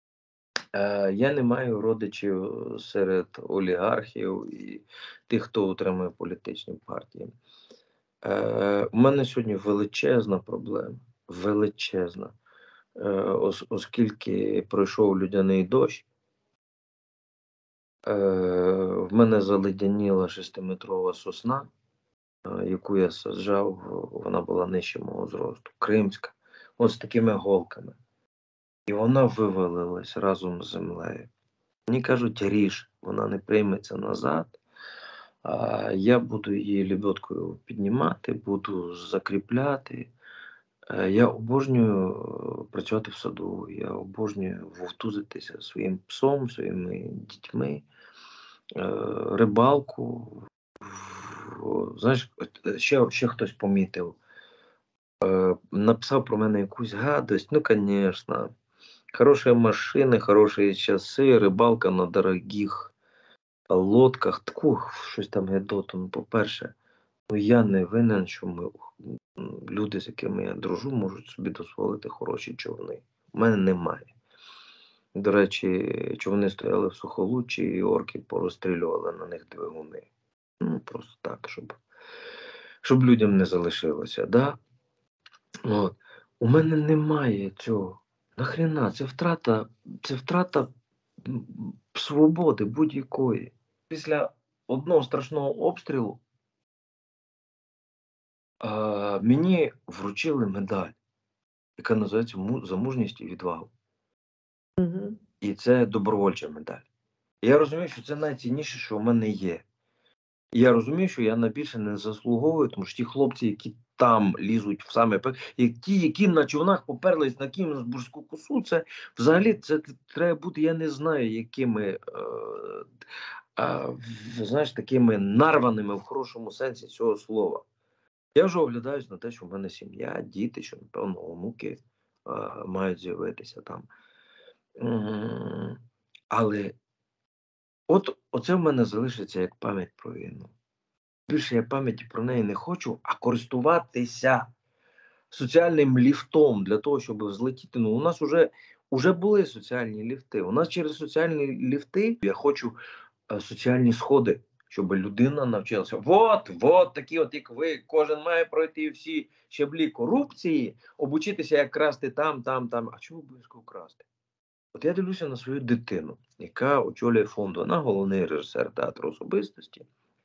Е, я не маю родичів серед олігархів і тих, хто утримує політичні партії. Е, у мене сьогодні величезна проблема. Величезна. Е, ос, оскільки пройшов людяний дощ, е, в мене заледяніла шестиметрова сосна, е, яку я саджав, вона була нижче мого зросту, кримська, ось з такими голками. І вона вивалилась разом з землею. Мені кажуть, ріж, вона не прийметься назад, а я буду її лебедкою піднімати, буду закріпляти. Е, Я обожнюю е, працювати в саду, я обожнюю вовтузитися своїм псом, своїми дітьми, е, рибалку. В- Знаєш, от, ще, ще хтось помітив, е, написав про мене якусь гадость, ну, звісно. Хорошие машины, хорошие часы, рибалка на дорогих лодках. Таку, щось там гедоту. Ну, по-перше, ну я не винен, що ми, м, люди, з якими я дружу, можуть собі дозволити хороші човни. У мене немає. До речі, човни стояли в Сухолуччі, і орки порозстрілювали на них двигуни. Ну, просто так, щоб, щоб людям не залишилося. Да? От. У мене немає цього. Нахрена? Це втрата, це втрата м, свободи будь-якої. Після одного страшного обстрілу а, мені вручили медаль, яка називається «Му- «За мужність і відвагу». Мгм. І це добровольча медаль. І я розумію, що це найцінніше, що в мене є. І я розумію, що я на більше не заслуговую, тому що ті хлопці, які там лізуть в саме пек, і ті, які на човнах поперлись на Кінбурзьку косу, це взагалі це треба бути, я не знаю, якими е, е, знаєш, такими нарваними в хорошому сенсі цього слова. Я вже оглядаюсь на те, що в мене сім'я, діти, що, напевно, онуки е, мають з'явитися там. М, Але от оце в мене залишиться як пам'ять про війну. Більше я пам'яті про неї не хочу, а користуватися соціальним ліфтом для того, щоб взлетіти. Ну, у нас вже, вже були соціальні ліфти. У нас через соціальні ліфти я хочу е, соціальні сходи, щоб людина навчилася. От, от такі, от як ви, кожен має пройти всі щаблі корупції, обучитися, як красти там, там, там. А чого обов'язково красти? От я дивлюся на свою дитину, яка очолює фонд. Вона головний режисер театру особистості.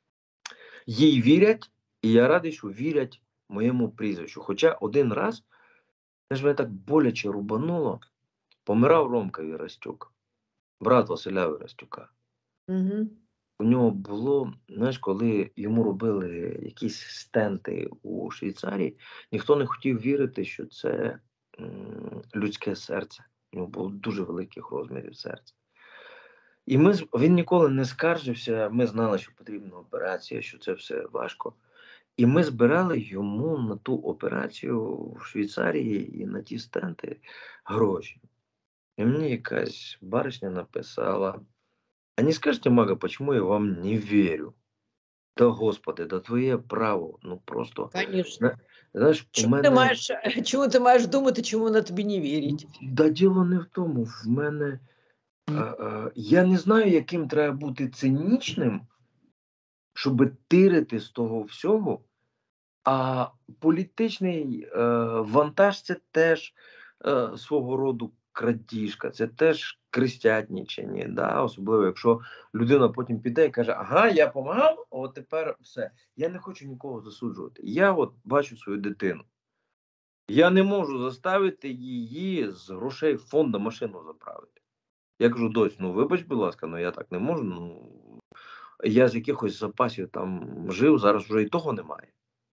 Їй вірять, і я радий, що вірять моєму прізвищу. Хоча один раз, теж мене так боляче рубануло, помирав Ромка Вірастюк, брат Василя Вірастюка. Мгм. У нього було, знаєш, коли йому робили якісь стенти у Швейцарії, ніхто не хотів вірити, що це м, людське серце. У нього було дуже великих розмірів серця. І ми, з- він ніколи не скаржився, ми знали, що потрібна операція, що це все важко. І ми збирали йому на ту операцію в Швейцарії і на ті стенти гроші. І мені якась барышня написала: а не скажете, Мага, почему я вам не верю? Да Господи, да твоє право. Ну просто, Конечно. зна- знаєш, у Чому ти мене, маєш, чому ти маєш думати, чому вона тобі не вірить? да діло не в тому, в мене, а, а, я не знаю, яким треба бути цинічним, щоб тирити з того всього. А політичний е, вантаж це теж е, свого роду крадіжка, це теж крестятнічення, да? Особливо, якщо людина потім піде і каже, ага, я помагав, от тепер все. Я не хочу нікого засуджувати. Я от бачу свою дитину. Я не можу заставити її з грошей фонду машину заправити. Я кажу, дось, ну вибач, будь ласка, ну я так не можу. Ну, я з якихось запасів там жив, зараз вже і того немає.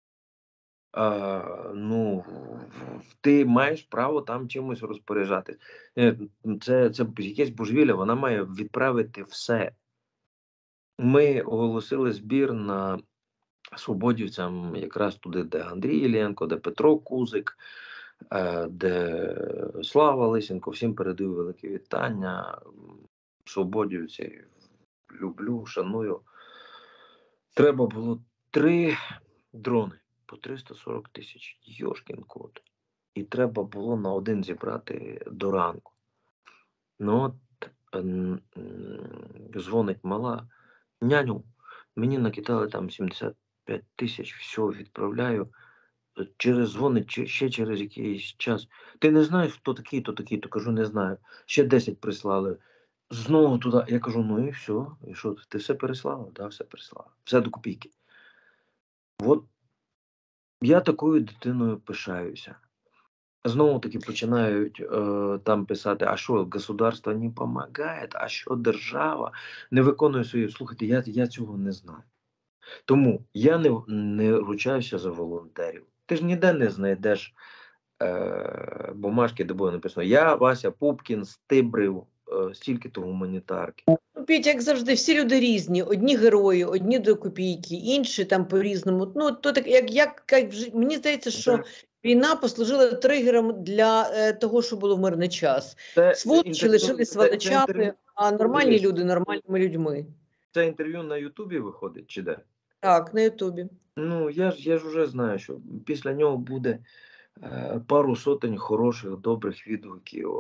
А, ну, ти маєш право там чимось розпоряджатись. Е, Це, це якесь божевілля, вона має відправити все. Ми оголосили збір на свободівцям якраз туди, де Андрій Іллєнко, де Петро Кузик, е, де Слава Лисенко. Всім передаю велике вітання. Свободівці люблю, шаную. Треба було три дрони по триста сорок тисяч. Йошкін кот. І треба було на один зібрати до ранку. Ну от м, м, дзвонить мала. Няню, мені накидали там сімдесят п'ять тисяч, все, відправляю. Через дзвонить чи- ще через якийсь час. Ти не знаєш, хто такий, то такий, то кажу, не знаю. Ще десять прислали. Знову туди. Я кажу, ну і все. І що, ти все переслала? Так, да, все переслала. Все до копійки. От я такою дитиною пишаюся. Знову таки починають е, там писати, а що государство не допомагає, а що держава не виконує свої. Слухайте, я, я цього не знаю. Тому я не, не ручаюся за волонтерів. Ти ж ніде не знайдеш е, бумажки, де буде написано: я, Вася Пупкін, стибрив е, стільки-то гуманітарки. Петя, як завжди, всі люди різні. Одні герої, одні до копійки, інші там по-різному. Ну, то так, як, як, як вже- мені здається, що Це, війна послужила тригером для е, того, що було в мирний час. це Сволочі інтерв'ю, лишили це, це сволочами, інтерв'ю, а нормальні дивись, люди нормальними людьми. це інтерв'ю на Ютубі виходить, чи де? Так, на Ютубі. Ну, я ж, я ж вже знаю, що після нього буде е, пару сотень хороших, добрих відгуків.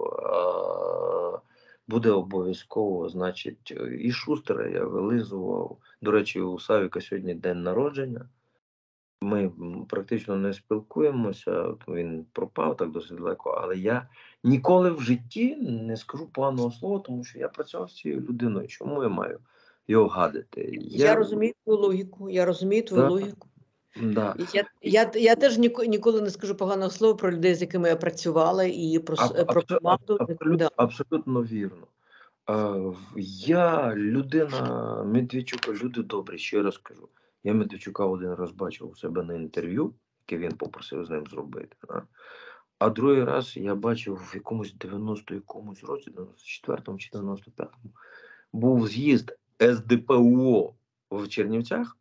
А, буде обов'язково, значить, і Шустера я вилизував. До речі, у Савіка сьогодні день народження. Ми м, практично не спілкуємося, от він пропав так досить далеко, але я ніколи в житті не скажу поганого слова, тому що я працював з цією людиною. Чому я маю його гадити? Я Я, розумію твою логіку, я розумію твою да, логіку. да. І Я, я, я теж ніко- ніколи не скажу поганого слова про людей, з якими я працювала, і про, с- Аб- про абсо- аб- команду. абсолютно, Да. абсолютно вірно. А, в- я людина Медведчука, люди добрі, ще раз кажу. Я Медведчука один раз бачив у себе на інтерв'ю, яке він попросив з ним зробити. Да? А другий раз я бачив в якомусь дев'яносто якомусь році, дев'яносто четвертому чи дев'яносто п'ятому, був з'їзд ес де пе о в Чернівцях.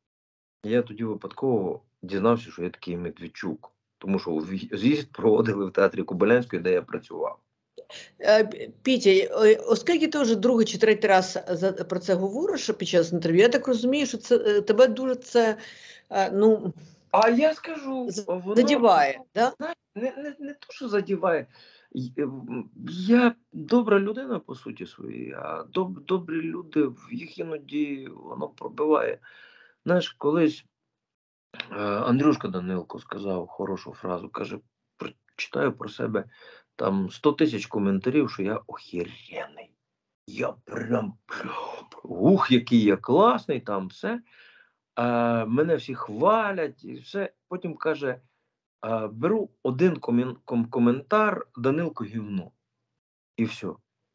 Я тоді випадково дізнався, що я такий Медведчук. Тому що в- з'їзд проводили в театрі Кобилянської, де я працював. Е, Пітя, е, оскільки ти вже другий чи третій раз за, про це говориш під час інтерв'ю, я так розумію, що це е, тебе дуже це е, ну, А я скажу, з- воно задіває. Да? знаєш, не, не, не то, що задіває. Й- е, м, Я добра людина, по суті своїй, а доб, добрі люди, в їх іноді воно пробиває. Знаєш, колись е, Андрюшка Данилко сказав хорошу фразу, каже, «Про- читаю про себе там сто тисяч коментарів, що я охеренний. Я прям, ух, який я класний, там все. А, мене всі хвалять і все. Потім каже, а, беру один комін, ком, коментар, Данилко гівно. І все.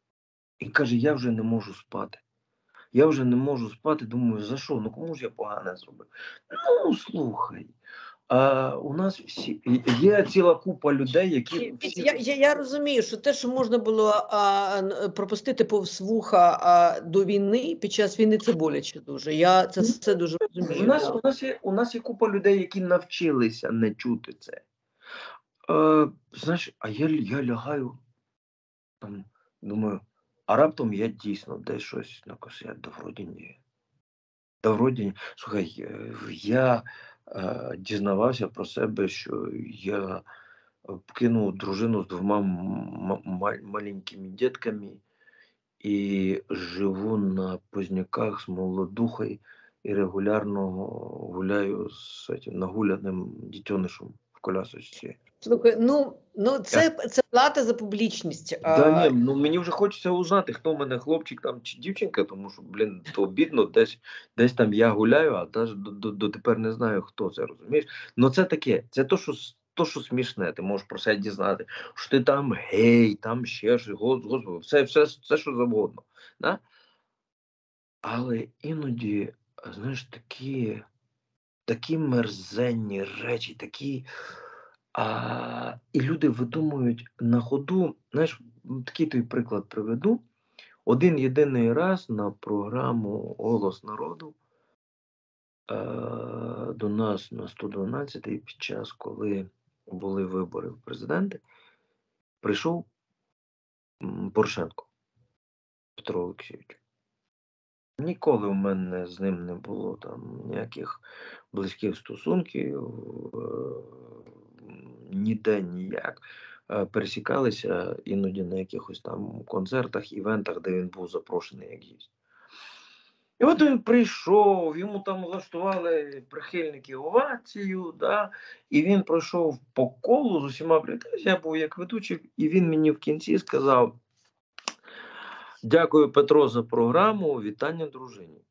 І каже, я вже не можу спати. Я вже не можу спати, думаю, за що? Ну кому ж я погане зробив? Ну, слухай. А, у нас всі є ціла купа людей, які Пі- Пітя, всі. я, я, я розумію, що те, що можна було а, н- пропустити повз вуха а, до війни, під час війни це боляче дуже. Я це все дуже У розумію. нас, Да. у нас є, у нас є купа людей, які навчилися не чути це. Е, знаєш, а я, я лягаю там, думаю, а раптом я дійсно десь щось накосив, да вроді ні. Та вроді ні. Слухай, е, я е, дізнавався про себе, що я кинув дружину з двома м- м- маленькими дітками і живу на Позняках з молодухою і регулярно гуляю з этим нагуляним дітьонишем в колясочці. Слухай, ну, ну це, це плата за публічність. Да ні, А, ну мені вже хочеться узнати, хто в мене хлопчик там чи дівчинка, тому що, блін, то обідно, десь, десь там я гуляю, а теж до, до, дотепер не знаю, хто це, розумієш? Ну це таке, це то, що, с- то, що смішне, ти можеш про себе дізнати, що ти там гей, там ще щось, гос- господи, все, все, все, що завгодно. Да? Але іноді, знаєш, такі, такі мерзенні речі, такі. А, і люди видумують на ходу, знаєш, такий той приклад приведу. Один єдиний раз на програму Голос народу е, до нас на сто дванадцятий під час, коли були вибори в президенти, прийшов м, Порошенко Петро Олексійович. Ніколи в мене з ним не було там ніяких близьких стосунків, е, ніде ніяк. Е, Пересікалися іноді на якихось там концертах, івентах, де він був запрошений як гість. І от він прийшов, йому там влаштували прихильники овацію, да, і він пройшов по колу з усіма привітався, я був як ведучий, і він мені в кінці сказав: дякую, Петро, за програму, вітання дружині.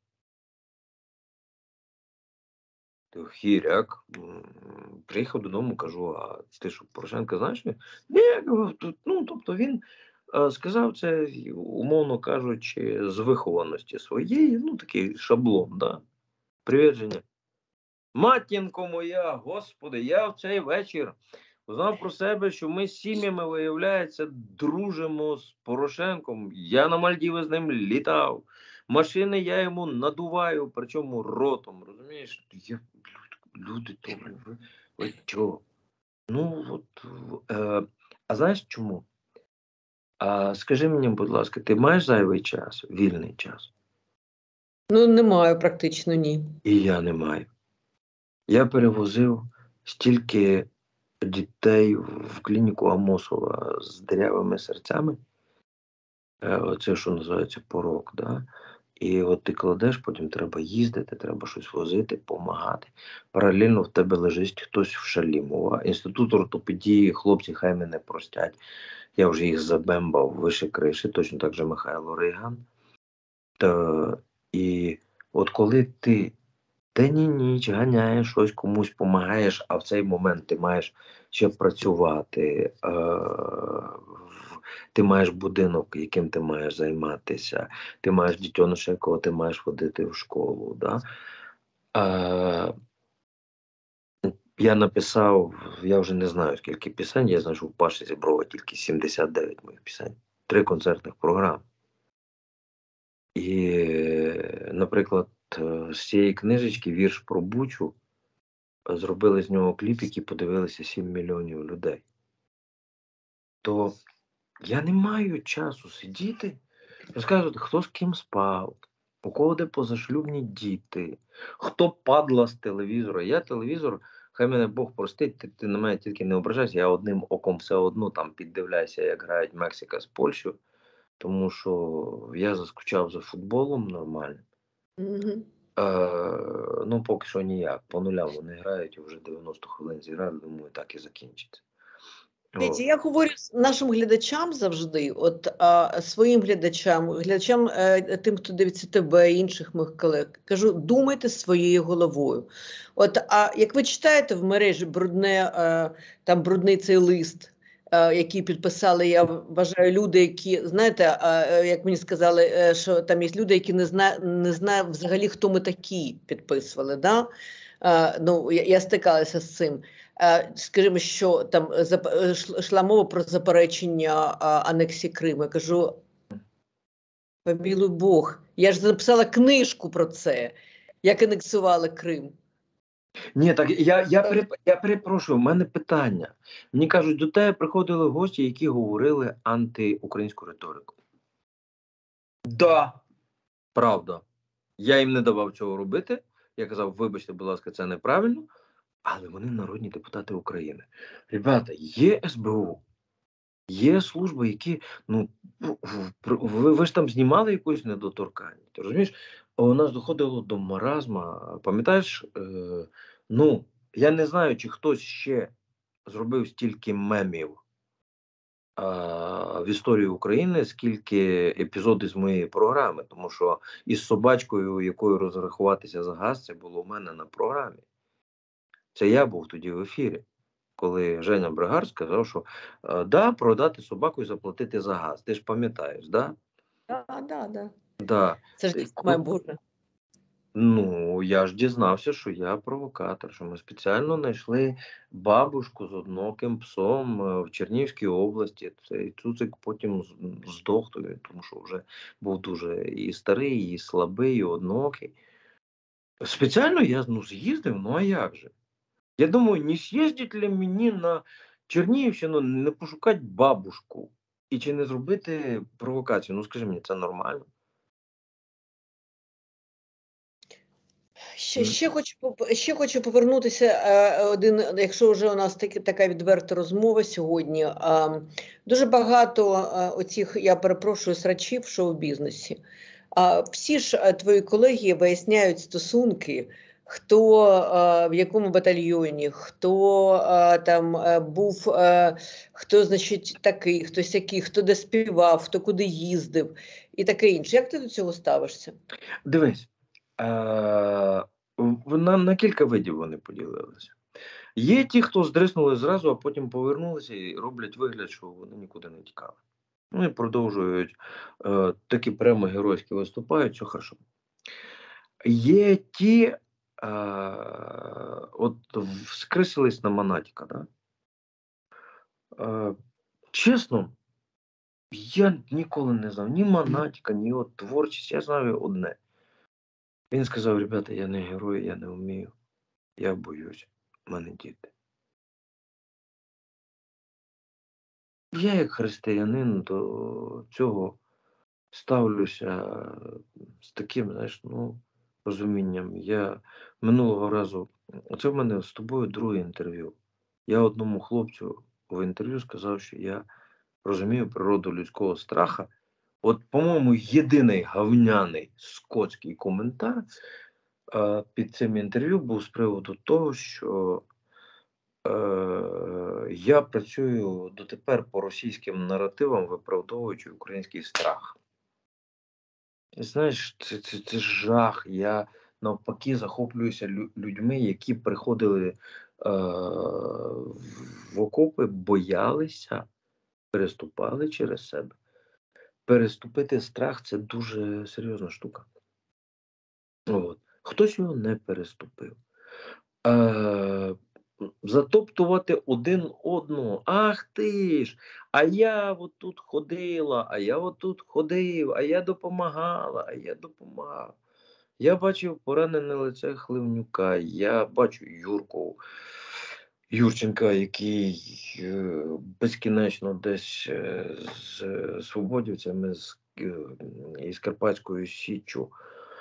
Хіряк, м, приїхав додому, кажу, а ти що, Порошенка знаєш? Ні, я кажу, тут, ну, тобто він е, сказав це, умовно кажучи, з вихованості своєї, ну, такий шаблон, да. Привіт, Женя. Матінко моя, господи, я в цей вечір узнав про себе, що ми з сім'ями, виявляється, дружимо з Порошенком. Я на Мальдіви з ним літав. Машини я йому надуваю, причому ротом, розумієш? Я, люди добрі, ви, ви чого? Ну, от, е, а знаєш чому? А скажи мені, будь ласка, ти маєш зайвий час, вільний час? Ну, не маю практично, ні. І я не маю. Я перевозив стільки дітей в клініку Амосова з дирявими серцями. Е, Оце, що називається порок, да? І от ти кладеш, потім треба їздити, треба щось возити, допомагати. Паралельно в тебе лежить хтось в шалі. Мова. Інститут ортопедії, хлопці хай мене простять. Я вже їх забембав вище криші, точно так же Михайло Риган. Та, і от коли ти день і ніч ганяєш щось, комусь допомагаєш, а в цей момент ти маєш ще працювати, е, ти маєш будинок, яким ти маєш займатися, ти маєш дитьоноша, якого ти маєш водити в школу. Да? Е, я написав, я вже не знаю, скільки пісень, я знаю, що в Паші Зіброва тільки сімдесят дев'ять моїх пісень, три концертних програми. І, наприклад, з цієї книжечки «Вірш про Бучу» зробили з нього кліп, який подивилися сім мільйонів людей. То я не маю часу сидіти, розказувати, хто з ким спав, у кого де позашлюбні діти, хто падла з телевізора. Я телевізор, хай мене Бог простить, ти, ти на мене тільки не ображайся, я одним оком все одно там піддивляюся, як грають Мексика з Польщею, тому що я заскучав за футболом нормально. Угу. Е, ну, поки що ніяк. По нулям вони грають, і вже дев'яносто хвилин зіграли, думаю, так і закінчиться. Дивіться, я говорю нашим глядачам завжди, от а, своїм глядачам, глядачам, е, тим, хто дивиться тебе, інших моїх колег, кажу, думайте своєю головою. От, а як ви читаєте в мережі брудне, е, там брудний цей лист, е, який підписали, я вважаю, люди, які, знаєте, е, як мені сказали, е, що там є люди, які не знають не знає взагалі, хто ми такі, підписували, да? Е, ну, я, я стикалася з цим. Скажімо, що там йшла мова про заперечення анексії Криму. Я кажу, помилуй Бог, я ж написала книжку про це, як анексували Крим. Ні, так я я, переп... я перепрошую, в мене питання. Мені кажуть, до тебе приходили гості, які говорили антиукраїнську риторику. Да, правда. Я їм не давав цього робити. Я казав, вибачте, будь ласка, це неправильно. Але вони народні депутати України. Ребята, є ес бе у, є служби, які, ну, ви, ви ж там знімали якусь недоторканність, ти розумієш? У нас доходило до маразма, пам'ятаєш, е, ну, я не знаю, чи хтось ще зробив стільки мемів а, в історії України, скільки епізодів з моєї програми, тому що із собачкою, якою розрахуватися за газ, це було в мене на програмі. Це я був тоді в ефірі, коли Женя Бригар сказав, що да, продати собаку і заплатити за газ. Ти ж пам'ятаєш, да? Так, так, так. Да. Це ж дійсно має бути. Ну, я ж дізнався, що я провокатор, що ми спеціально знайшли бабушку з одноким псом в Чернігівській області. Цей цуцик потім здох, тому що вже був дуже і старий, і слабий, і однокий. Спеціально я, ну, з'їздив, ну а як же? Я думаю, не съездить ли мені на Чернігівщину, не пошукати бабушку? І чи не зробити провокацію? Ну, скажи мені, це нормально? Ще, ще, хочу, ще хочу повернутися, е, один, якщо вже у нас таки, така відверта розмова сьогодні. Е, дуже багато е, оцих, я перепрошую, срачів в шоу-бізнесі. А всі ж е, твої колеги виясняють стосунки, хто е, в якому батальйоні, хто е, там е, був, е, хто, значить, такий, хто сякий, хто де співав, хто куди їздив і таке інше. Як ти до цього ставишся? Дивись, е, на, на кілька видів вони поділилися. Є ті, хто здриснули зразу, а потім повернулися і роблять вигляд, що вони нікуди не тікали. Ну і продовжують е, такі прямо геройськи виступають, все хорошо. Є ті, е, от вскрисились на Монатіка, да? Е, чесно, Я ніколи не знав ні Монатіка, ні його творчість, я знаю одне. Він сказав: ребята, я не герой, я не вмію, я боюсь, в мене діти. Я як християнин до цього ставлюся з таким, знаєш, ну, розумінням. Я минулого разу, оце в мене з тобою друге інтерв'ю. Я одному хлопцю в інтерв'ю сказав, що я розумію природу людського страха. От, по-моєму, єдиний гавняний скотський коментар е, під цим інтерв'ю був з приводу того, що е, я працюю дотепер по російським наративам, виправдовуючи український страх. І знаєш, це, це, це жах. Я навпаки захоплююся лю- людьми, які приходили е, в окопи, боялися, переступали через себе. Переступити страх – це дуже серйозна штука. От. Хтось його не переступив. Е, затоптувати один одного. Ах ти ж, а я отут ходила, а я отут ходив, а я допомагала, а я допомагав. Я бачив поранене лице Хливнюка, я бачу Юрку, Юрченка, який е, безкінечно десь е, з е, свободівцями з, е, із Карпатською Січчю.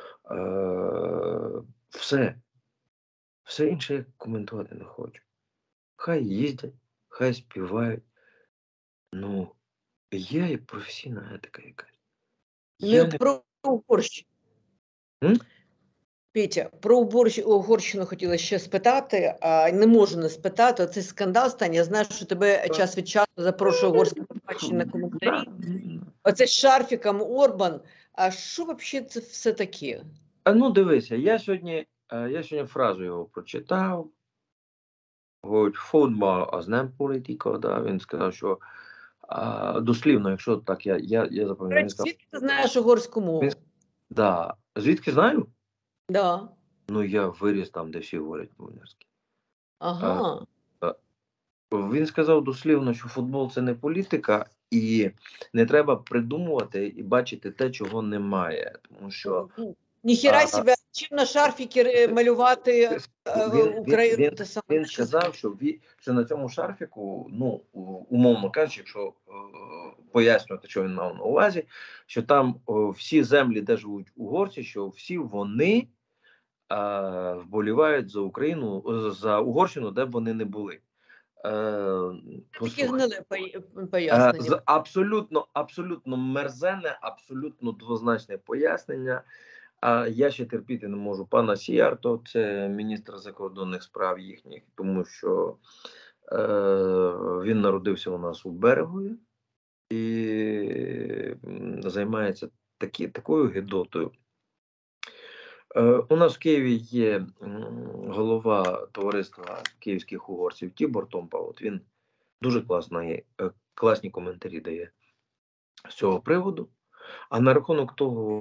Е, все. Все інше я коментувати не хочу. Хай їздять, хай співають. Ну, є і професійна етика якась. Ну, Я і не... про Угорщину. М? Петя, про Угорщ- Угорщину хотіла ще спитати, а не можу не спитати. Оцей скандал стань. Я знаю, що тебе час від часу запрошує угорська телебачення на коментарі. Да. Оце з Шарфіком Орбан. А що взагалі це все таке? А ну дивися, я сьогодні, е, я сьогодні фразу його прочитав. Говорить, футбол, а з ним політика, да, він сказав, що а, дослівно, якщо так, я, я, я До запам'ятаю, він речі, сказав, звідки ти знаєш угорську він, мову? с- да, звідки знаю? Да. Ну, я виріс там, де всі говорять по-угорськи. А, Ага. а, він сказав дослівно, що футбол – це не політика, і не треба придумувати і бачити те, чого немає. Тому що Ніхіра а, себе, чим на шарфіки ре- малювати е, Він, він, Україну, він, те саме. він Що це таке? сказав, що, ві, що на цьому шарфіку, ну, умовно кажучи, якщо е, пояснювати, що він мав на увазі, що там о, всі землі, де живуть угорці, що всі вони е, вболівають за Україну, за Угорщину, де б вони не були. Е, Це таке послухай, гниле пої- е, пояснення. з абсолютно, абсолютно мерзенне, абсолютно двозначне пояснення. А я ще терпіти не можу пана Сіярто, це міністр закордонних справ їхніх, тому що е, він народився у нас у Берегові і м, займається такі, такою гидотою. Е, у нас в Києві є м, голова товариства київських угорців Тібор Томпа. От він дуже класний, е, класні коментарі дає з цього приводу. А на рахунок того,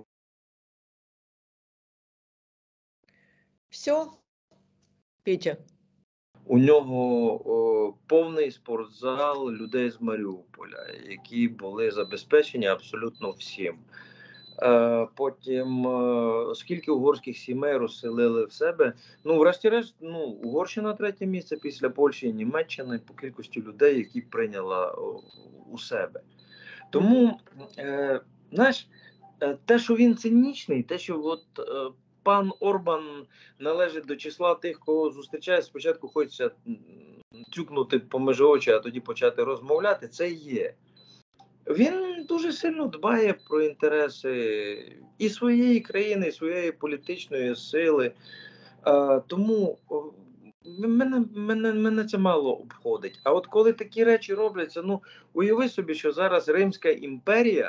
Все, Петя. у нього о, повний спортзал людей з Маріуполя, які були забезпечені абсолютно всім. Е, потім, е, скільки угорських сімей розселили в себе. Ну, врешті-решт, ну, Угорщина третє місце після Польщі і Німеччини по кількості людей, які прийняла о, у себе. Тому, е, знаєш, е, те, що він цинічний, те, що от е, пан Орбан належить до числа тих, кого зустрічає, спочатку хочеться м, тюкнути поміж очі, а тоді почати розмовляти, це є. Він дуже сильно дбає про інтереси і своєї країни, і своєї політичної сили. Е, тому о, мене, мене, мене це мало обходить. А от коли такі речі робляться, ну уяви собі, що зараз Римська імперія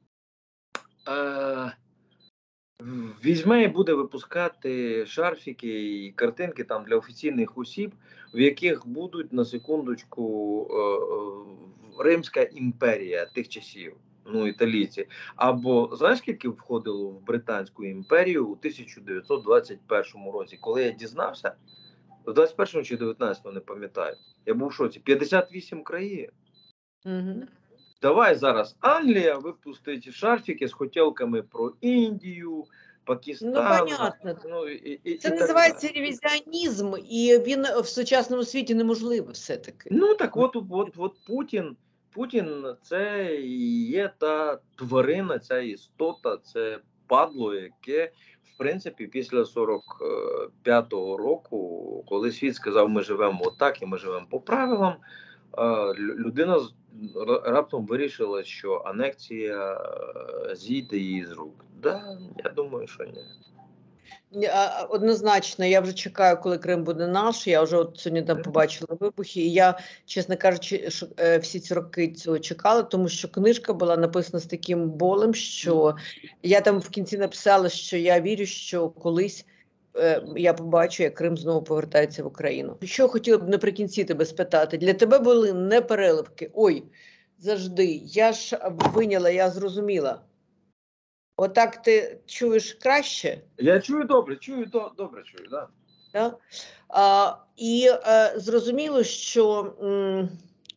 е, візьме і буде випускати шарфіки і картинки там для офіційних осіб, в яких будуть на секундочку е, е, Римська імперія тих часів. Ну, італійці. Або знаєш, скільки входило в Британську імперію у тисяча дев'ятсот двадцять першому році, коли я дізнався, в двадцять першому чи дев'ятнадцятому, не пам'ятаю, я був в шоці, п'ятдесят вісім країн. Угу. давай зараз Англія випустить шарфіки з хотілками про Індію, Ну, Пакистан, понятно. ну, і, і, Це і так далі. називається ревізіонізм, і він в сучасному світі неможливий все-таки. Ну так от, от, от Путін, Путін це і є та тварина, ця істота, це падло, яке, в принципі, після сорок п'ятого року, коли світ сказав, ми живемо отак і ми живемо по правилам, людина раптом вирішила, що анексія зійде її з рук. Да, я думаю, що ні. Однозначно, я вже чекаю, коли Крим буде наш. Я вже от сьогодні там побачила вибухи. І я, чесно кажучи, всі ці роки цього чекала, тому що книжка була написана з таким болем, що я там в кінці написала, що я вірю, що колись е, я побачу, як Крим знову повертається в Україну. Що хотіла б наприкінці тебе спитати? Для тебе були не переливки. Ой, завжди. Я ж виняла, я зрозуміла. Отак ти чуєш краще? Я чую добре, чую до, добре чую, да. Да? А, і е, зрозуміло, що м,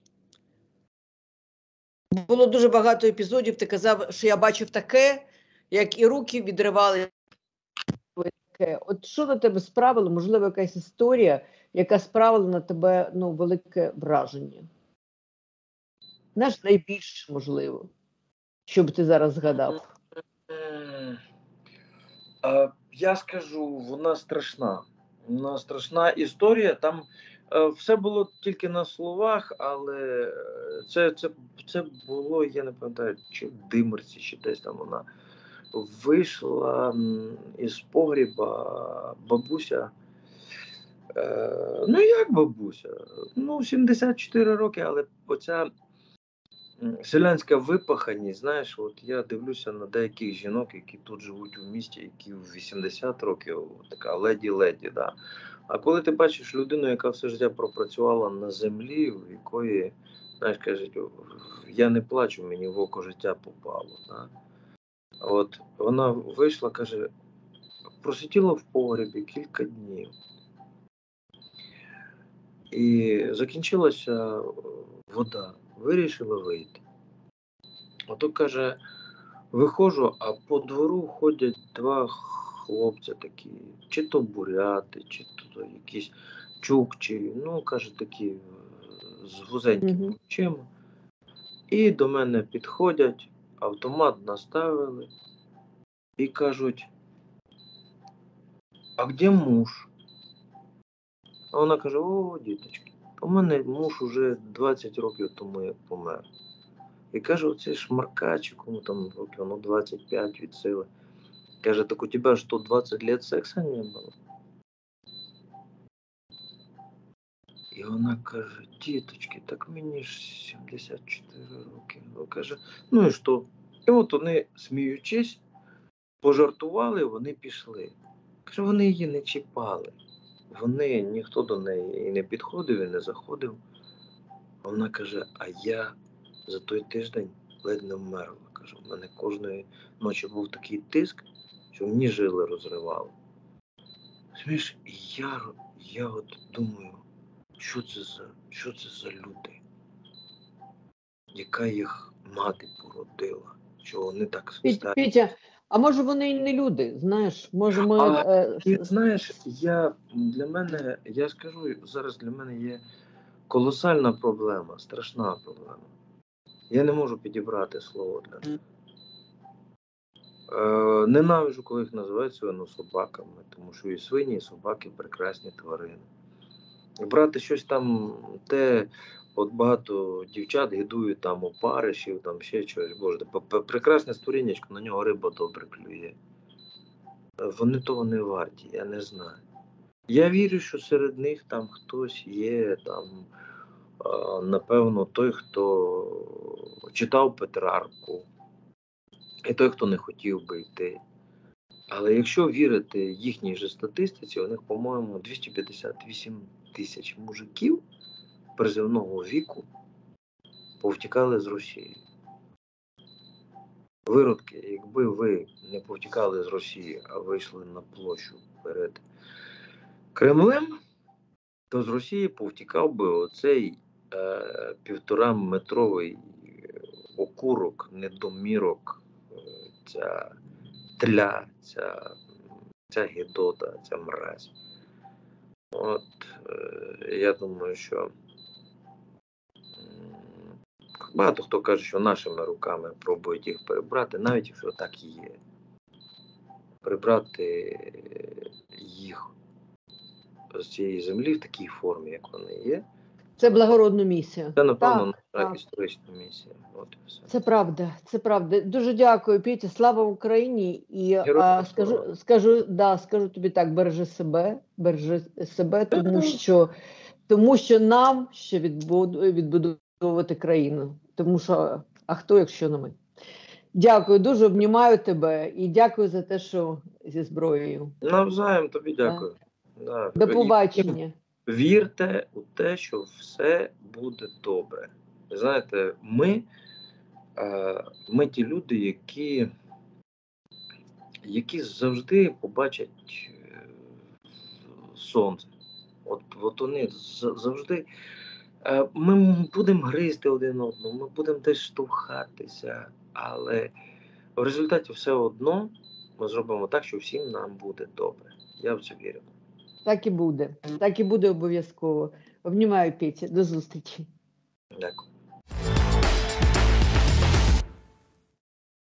було дуже багато епізодів, ти казав, що я бачив таке, як і руки відривали. Таке. От що на тебе справило, можливо, якась історія, яка справила на тебе ну, велике враження? Наш найбільш можливо, що б ти зараз згадав. Я скажу, вона страшна. Вона страшна історія. Там е, все було тільки на словах, але це це, це було, я не пам'ятаю, чи в Димерці, чи десь там вона вийшла із погріба бабуся. Е, ну як бабуся? Ну, сімдесят чотири роки, але оця селянська випаханість, знаєш, от я дивлюся на деяких жінок, які тут живуть у місті, які в вісімдесят років, така леді-леді, да. А коли ти бачиш людину, яка все життя пропрацювала на землі, в якої, знаєш, кажуть, я не плачу, мені в око життя попало, да. От вона вийшла, каже, просиділа в погребі кілька днів. І закінчилася вода, вирішила вийти. Ото, каже, виходжу, а по двору ходять два хлопця такі, чи то буряти, чи то якісь чукчі, ну, каже, такі з вузенькими Угу. очима. І до мене підходять, автомат наставили і кажуть, а де муж? А вона каже, о, діточки, у мене муж уже двадцять років тому як помер. І каже, оцей шмаркач, кому там років, ну, двадцять п'ять від сили. Каже, так у тебя что, двадцать лет секса не было? І вона каже, діточки, так мені ж сімдесят чотири роки. Вона каже, ну і що? І от вони, сміючись, пожартували, вони пішли. Каже, вони її не чіпали. Вони, ніхто до неї і не підходив, і не заходив. Вона каже, а я за той тиждень ледь не вмерла. Каже, у мене кожної ночі був такий тиск, що мені жили розривало. Знаєш, я, я от думаю, що це за, що це за люди, яка їх мати породила, що вони так Петя, Петя, а може вони і не люди, знаєш, може ми... А, Е... і, знаєш, я, для мене, я скажу, зараз для мене є колосальна проблема, страшна проблема. Я не можу підібрати слово для них. Е, ненавиджу, коли їх називають свинособаками, тому що і свині, і собаки прекрасні тварини. Брати щось там, те, от багато дівчат гидують там опаришів, там ще щось, боже, прекрасне створіннячко, на нього риба добре клює. Вони того не варті, я не знаю. Я вірю, що серед них там хтось є, там, напевно, той, хто читав Петрарку, і той, хто не хотів би йти. Але якщо вірити їхній же статистиці, у них, по-моєму, двісті п'ятдесят вісім тисяч мужиків призовного віку повтікали з Росії. Виродки, якби ви не повтікали з Росії, а вийшли на площу перед Кремлем, то з Росії повтікав би оцей е, півтора метровий окурок, недомірок, е, ця тля, ця, ця гидота, ця мразь. От, е, я думаю, що м, багато хто каже, що нашими руками пробують їх перебрати, навіть якщо так і є. Прибрати їх з цієї землі в такій формі, як вони є. Це благородну місію. Це, напевно, Так, наша так. історична місія. От і все. Це правда, це правда. Дуже дякую, Петя. Слава Україні. І а, Героям скажу, слава. скажу, да, скажу тобі так: бережи себе, бережи себе, тому що, тому що нам ще відбуду, відбудовувати країну. Тому що, а хто, якщо не ми? Дякую, дуже обнімаю тебе і дякую за те, що зі зброєю. Навзаєм тобі Да. дякую. Да. До І побачення. вірте у те, що все буде добре. Ви знаєте, ми, е, ми ті люди, які, які завжди побачать е, сонце. От, от вони з- завжди. Е, Ми будемо гризти один одного, ми будемо десь штовхатися, але в результаті все одно ми зробимо так, що всім нам буде добре. Я в це вірю. Так і буде. Так і буде обов'язково. Обнімаю, Петя. До зустрічі. Дякую.